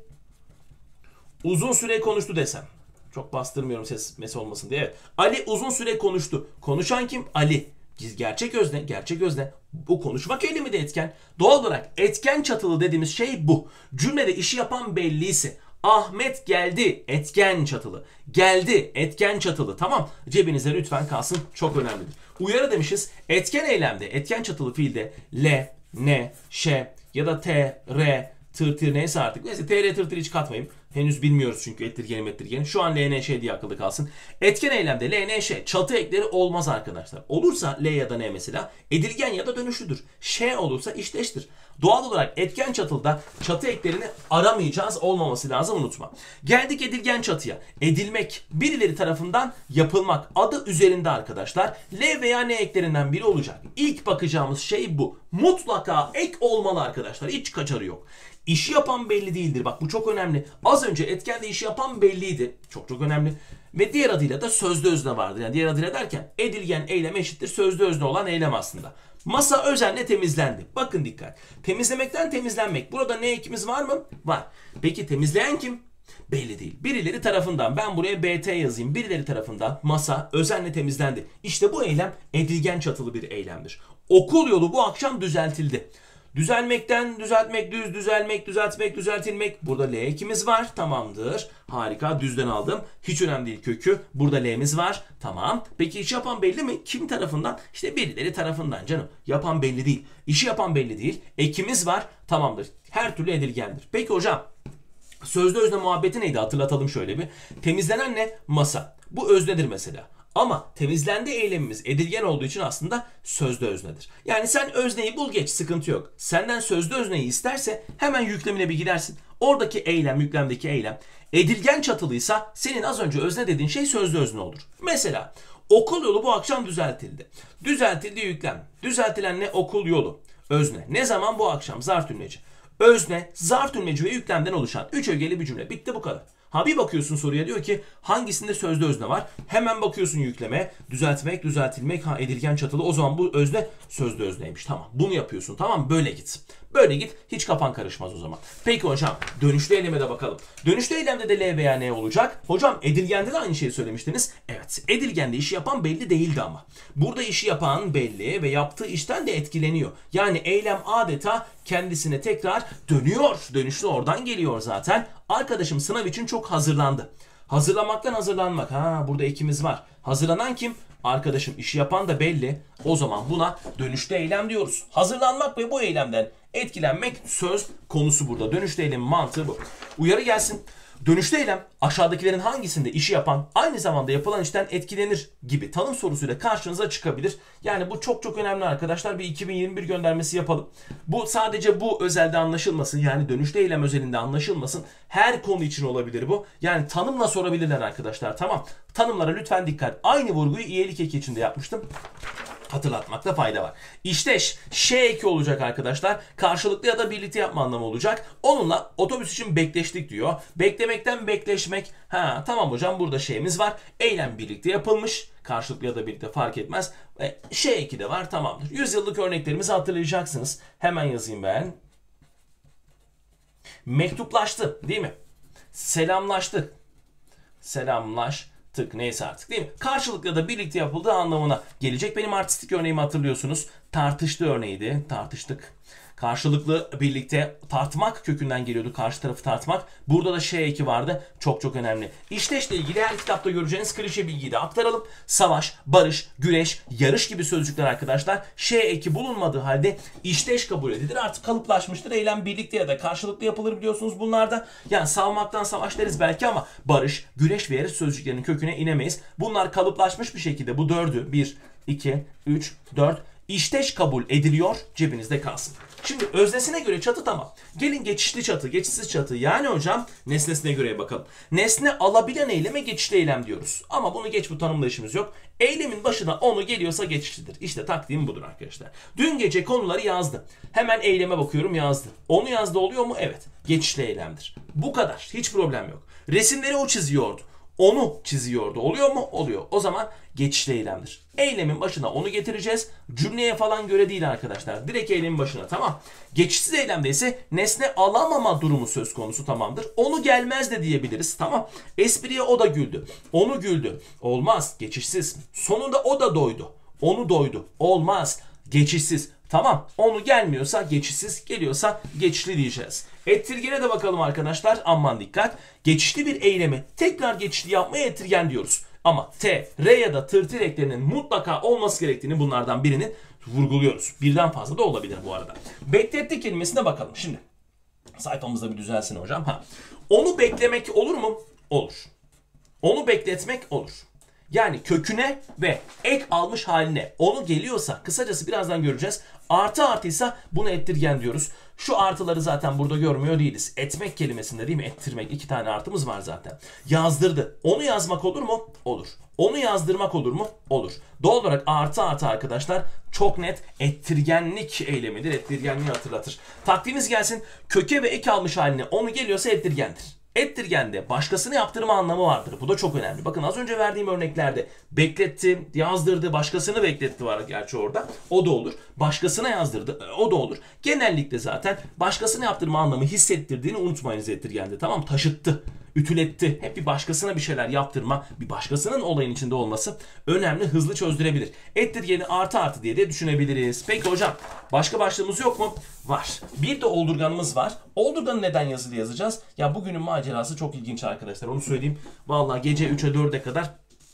uzun süre konuştu desem. Çok bastırmıyorum ses mes olmasın diye. Evet. Ali uzun süre konuştu. Konuşan kim? Ali. Gerçek özne. Gerçek özne. Bu konuşmak eylemi de etken. Doğal olarak etken çatılı dediğimiz şey bu. Cümlede işi yapan belliyse. Ahmet geldi, etken çatılı. Geldi, etken çatılı. Tamam. Cebinize lütfen kalsın. Çok önemlidir. Uyarı demişiz. Etken eylemde, etken çatılı fiilde le, ne, şe ya da t, re, tır, tır neyse artık. Neyse t, re, tır, tır hiç katmayayım. Henüz bilmiyoruz çünkü ettirgeni ettirgeni. Şu an L, N, Ş diye akılda kalsın. Etken eylemde L, N, Ş çatı ekleri olmaz arkadaşlar. Olursa L ya da N mesela edilgen ya da dönüşlüdür. Ş olursa işteştir. Doğal olarak etken çatılıda çatı eklerini aramayacağız, olmaması lazım, unutma. Geldik edilgen çatıya. Edilmek, birileri tarafından yapılmak adı üzerinde arkadaşlar. L veya N eklerinden biri olacak. İlk bakacağımız şey bu. Mutlaka ek olmalı arkadaşlar. Hiç kaçarı yok. İşi yapan belli değildir. Bak bu çok önemli. Az önce etkende işi yapan belliydi. Çok çok önemli. Ve diğer adıyla da sözlü özne vardır. Yani diğer adıyla derken edilgen eylem eşittir sözlü özne olan eylem aslında. Masa özenle temizlendi. Bakın dikkat. Temizlemekten temizlenmek. Burada ne ekimiz var mı? Var. Peki temizleyen kim? Belli değil. Birileri tarafından, ben buraya B T yazayım. Birileri tarafından masa özenle temizlendi. İşte bu eylem edilgen çatılı bir eylemdir. Okul yolu bu akşam düzeltildi. Düzelmekten düzeltmek, düz, düzelmek, düzeltmek, düzeltilmek. Burada L ekimiz var. Tamamdır. Harika. Düzden aldım. Hiç önemli değil kökü. Burada L'miz var. Tamam. Peki iş yapan belli mi? Kim tarafından? İşte birileri tarafından canım. Yapan belli değil. İşi yapan belli değil. Ekimiz var. Tamamdır. Her türlü edilgendir. Peki hocam, sözlü özne muhabbeti neydi? Hatırlatalım şöyle bir. Temizlenen ne? Masa. Bu öznedir mesela. Ama temizlendi eylemimiz edilgen olduğu için aslında sözlü öznedir. Yani sen özneyi bul geç, sıkıntı yok. Senden sözlü özneyi isterse hemen yüklemine bir gidersin. Oradaki eylem, yüklemdeki eylem edilgen çatılıysa senin az önce özne dediğin şey sözlü özne olur. Mesela okul yolu bu akşam düzeltildi. Düzeltildi yüklem. Düzeltilen ne? Okul yolu. Özne. Ne zaman? Bu akşam. Zarf tümleci. Özne, zarf tümleci ve yüklemden oluşan üç ögeli bir cümle. Bitti, bu kadar. Ha bir bakıyorsun soruya, diyor ki hangisinde sözlü özne var? Hemen bakıyorsun yükleme, düzeltmek, düzeltilmek, ha edilgen çatılı. O zaman bu özne sözlü özneymiş. Tamam, bunu yapıyorsun. Tamam, böyle git. Böyle git, hiç kafan karışmaz o zaman. Peki hocam, dönüşlü eyleme de bakalım. Dönüşlü eylemde de L veya N olacak. Hocam edilgende de aynı şeyi söylemiştiniz. Evet, edilgende işi yapan belli değildi ama. Burada işi yapan belli ve yaptığı işten de etkileniyor. Yani eylem adeta kendisine tekrar dönüyor. Dönüşlü oradan geliyor zaten. Arkadaşım sınav için çok hazırlandı. Hazırlamaktan hazırlanmak. Ha, burada ekimiz var. Hazırlanan kim? Arkadaşım, işi yapan da belli. O zaman buna dönüşlü eylem diyoruz. Hazırlanmak ve bu eylemden etkilenmek söz konusu burada. Dönüşlü eylemin mantığı bu. Uyarı gelsin. Dönüşlü eylem aşağıdakilerin hangisinde işi yapan aynı zamanda yapılan işten etkilenir gibi tanım sorusuyla karşınıza çıkabilir. Yani bu çok çok önemli arkadaşlar. Bir iki bin yirmi bir göndermesi yapalım. Bu sadece bu özelde anlaşılmasın. Yani dönüşlü eylem özelinde anlaşılmasın. Her konu için olabilir bu. Yani tanımla sorabilirler arkadaşlar. Tamam. Tanımlara lütfen dikkat. Aynı vurguyu iyilik eki içinde yapmıştım. Hatırlatmakta fayda var. İşteş, Ş eki olacak arkadaşlar. Karşılıklı ya da birlikte yapma anlamı olacak. Onunla otobüs için bekleştik diyor. Beklemekten bekleşmek. Ha tamam hocam, burada şeyimiz var. Eylem birlikte yapılmış. Karşılıklı ya da birlikte fark etmez. E, Ş eki de var, tamamdır. Yüzyıllık örneklerimizi hatırlayacaksınız. Hemen yazayım ben. Mektuplaştı değil mi? Selamlaştı. Selamlaş. Tık neyse artık değil mi? Karşılıklı ya da birlikte yapıldığı anlamına gelecek. Benim artistik örneğimi hatırlıyorsunuz. tartıştı örneğiydi. Tartıştık. Karşılıklı birlikte tartmak kökünden geliyordu. Karşı tarafı tartmak. Burada da şey eki vardı. Çok çok önemli. İşteşle ilgili her kitapta göreceğiniz klişe bilgiyi de aktaralım. Savaş, barış, güreş, yarış gibi sözcükler arkadaşlar şey eki bulunmadığı halde işteş kabul edilir. Artık kalıplaşmıştır. Eylem birlikte ya da karşılıklı yapılır biliyorsunuz bunlarda. Yani savmaktan savaş deriz belki ama barış, güreş ve yarış sözcüklerinin köküne inemeyiz. Bunlar kalıplaşmış bir şekilde bu dördü bir, iki, üç, dört İşteş kabul ediliyor, cebinizde kalsın. Şimdi öznesine göre çatı tamam. Gelin geçişli çatı, geçişsiz çatı. Yani hocam nesnesine göre bakalım. Nesne alabilen eyleme geçişli eylem diyoruz. Ama bunu geç bu tanımda işimiz yok. Eylemin başına onu geliyorsa geçişlidir. İşte taktiğim budur arkadaşlar. Dün gece konuları yazdı. Hemen eyleme bakıyorum yazdı. Onu yazdı oluyor mu? Evet. Geçişli eylemdir. Bu kadar. Hiç problem yok. Resimleri o çiziyordu. Onu çiziyordu. Oluyor mu? Oluyor. O zaman geçişli eylemdir. Eylemin başına onu getireceğiz. Cümleye falan göre değil arkadaşlar. Direkt eylemin başına tamam. Geçişsiz eylemde ise nesne alamama durumu söz konusu tamamdır. Onu gelmez de diyebiliriz tamam. Espriye o da güldü. Onu güldü. Olmaz. Geçişsiz. Sonunda o da doydu. Onu doydu. Olmaz. Geçişsiz. Tamam. Onu gelmiyorsa geçişsiz, geliyorsa geçişli diyeceğiz. Ettirgene de bakalım arkadaşlar. Aman dikkat. Geçişli bir eylemi tekrar geçişli yapmaya ettirgen diyoruz. Ama T, R ya da tırtıl eklerinin mutlaka olması gerektiğini bunlardan birini vurguluyoruz. Birden fazla da olabilir bu arada. Bekletti kelimesine bakalım. Şimdi sayfamızda bir düzelsin hocam. Ha. Onu beklemek olur mu? Olur. Onu bekletmek olur. Yani köküne ve ek almış haline onu geliyorsa kısacası birazdan göreceğiz. Artı artıysa bunu ettirgen diyoruz. Şu artıları zaten burada görmüyor değiliz. Etmek kelimesinde değil mi? Ettirmek. İki tane artımız var zaten. Yazdırdı. Onu yazmak olur mu? Olur. Onu yazdırmak olur mu? Olur. Doğal olarak artı artı arkadaşlar çok net ettirgenlik eylemidir. Ettirgenliği hatırlatır. Taktiğimiz gelsin. Köke ve ek almış haline onu geliyorsa ettirgendir. Ettirgende başkasını yaptırma anlamı vardır. Bu da çok önemli. Bakın az önce verdiğim örneklerde bekletti, yazdırdı, başkasını bekletti var gerçi orada. O da olur. Başkasına yazdırdı. O da olur. Genellikle zaten başkasını yaptırma anlamı hissettirdiğini unutmayınız ettirgende. Tamam, taşıttı, ütületti. Hep bir başkasına bir şeyler yaptırma, bir başkasının olayın içinde olması önemli, hızlı çözdürebilir. Ettirgeni artı artı diye de düşünebiliriz. Peki hocam başka başlığımız yok mu? Var. Bir de oldurganımız var. Oldurganı neden yazılı yazacağız? Ya bugünün macerası çok ilginç arkadaşlar. Onu söyleyeyim. Vallahi gece üçe dörde kadar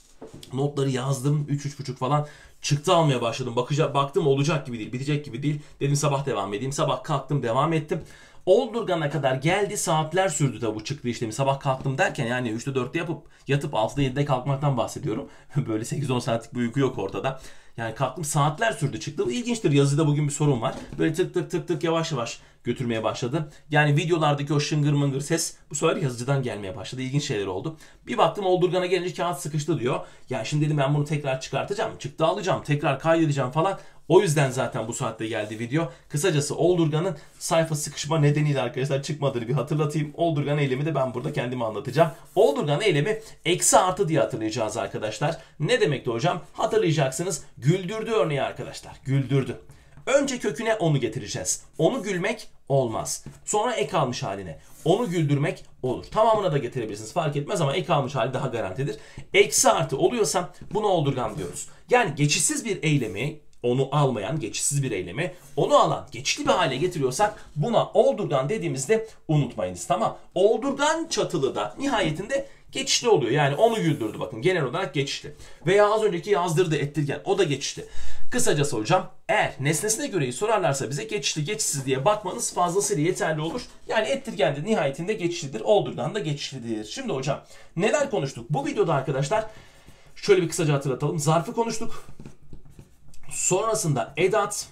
notları yazdım. üç üç buçuk falan çıktı almaya başladım. Bakacak, baktım olacak gibi değil, bitecek gibi değil. Dedim sabah devam edeyim. Sabah kalktım, devam ettim. Oldurgan'a kadar geldi, saatler sürdü de bu çıktı işlemi. Sabah kalktım derken yani üçte dörtte yapıp yatıp altıda yedide kalkmaktan bahsediyorum. Böyle sekiz on saatlik bir uyku yok ortada. Yani kalktım, saatler sürdü çıktı. Bu ilginçtir, yazıda bugün bir sorun var. Böyle tık tık tık tık yavaş yavaş götürmeye başladı. Yani videolardaki o şıngır mıngır ses bu sefer yazıcıdan gelmeye başladı. İlginç şeyler oldu. Bir baktım Oldurgan'a gelince kağıt sıkıştı diyor. Yani şimdi dedim ben bunu tekrar çıkartacağım. Çıktı alacağım. Tekrar kaydedeceğim falan. O yüzden zaten bu saatte geldi video. Kısacası Oldurgan'ın sayfa sıkışma nedeniyle arkadaşlar çıkmadığını bir hatırlatayım. Oldurgan eylemi de ben burada kendime anlatacağım. Oldurgan eylemi eksi artı diye hatırlayacağız arkadaşlar. Ne demekti hocam? Hatırlayacaksınız. Güldürdü örneği arkadaşlar. Güldürdü. Önce köküne onu getireceğiz. Onu gülmek olmaz. Sonra ek almış haline. Onu güldürmek olur. Tamamına da getirebilirsiniz. Fark etmez ama ek almış hali daha garantidir. Eksi artı oluyorsa buna oldurgan diyoruz. Yani geçişsiz bir eylemi, onu almayan geçişsiz bir eylemi, onu alan geçişli bir hale getiriyorsak buna oldurgan dediğimizde unutmayınız, tamam. Oldurgan çatılı da nihayetinde geçişli oluyor. Yani onu güldürdü, bakın genel olarak geçişli. Veya az önceki yazdırdı, ettirgen, o da geçişli. Kısacası hocam eğer nesnesine göreyi sorarlarsa bize geçişli geçişsiz diye bakmanız fazlasıyla yeterli olur. Yani ettirgen de nihayetinde geçişlidir, oldurgan da geçişlidir. Şimdi hocam neler konuştuk? Bu videoda arkadaşlar şöyle bir kısaca hatırlatalım. Zarfı konuştuk. Sonrasında edat,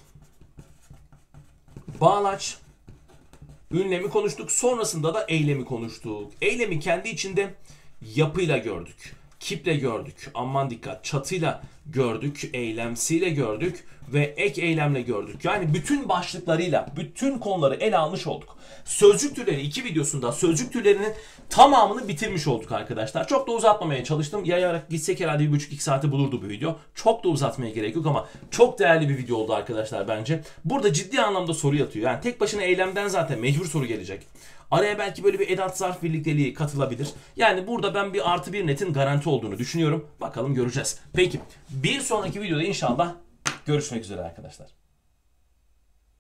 bağlaç, ünlemi konuştuk. Sonrasında da eylemi konuştuk. Eylemi kendi içinde yapıyla gördük. Kiple gördük. Aman dikkat. Çatıyla gördük. Eylemsiyle gördük. Ve ek eylemle gördük. Yani bütün başlıklarıyla bütün konuları ele almış olduk. Sözcük türleri iki videosunda sözcük türlerinin tamamını bitirmiş olduk arkadaşlar. Çok da uzatmamaya çalıştım. Yayarak gitsek herhalde bir buçuk iki saati bulurdu bu video. Çok da uzatmaya gerek yok ama çok değerli bir video oldu arkadaşlar bence. Burada ciddi anlamda soru yatıyor. Yani tek başına eylemden zaten mecbur soru gelecek. Araya belki böyle bir edat zarf birlikteliği katılabilir. Yani burada ben bir artı bir netin garanti olduğunu düşünüyorum. Bakalım göreceğiz. Peki bir sonraki videoda inşallah görüşmek üzere arkadaşlar.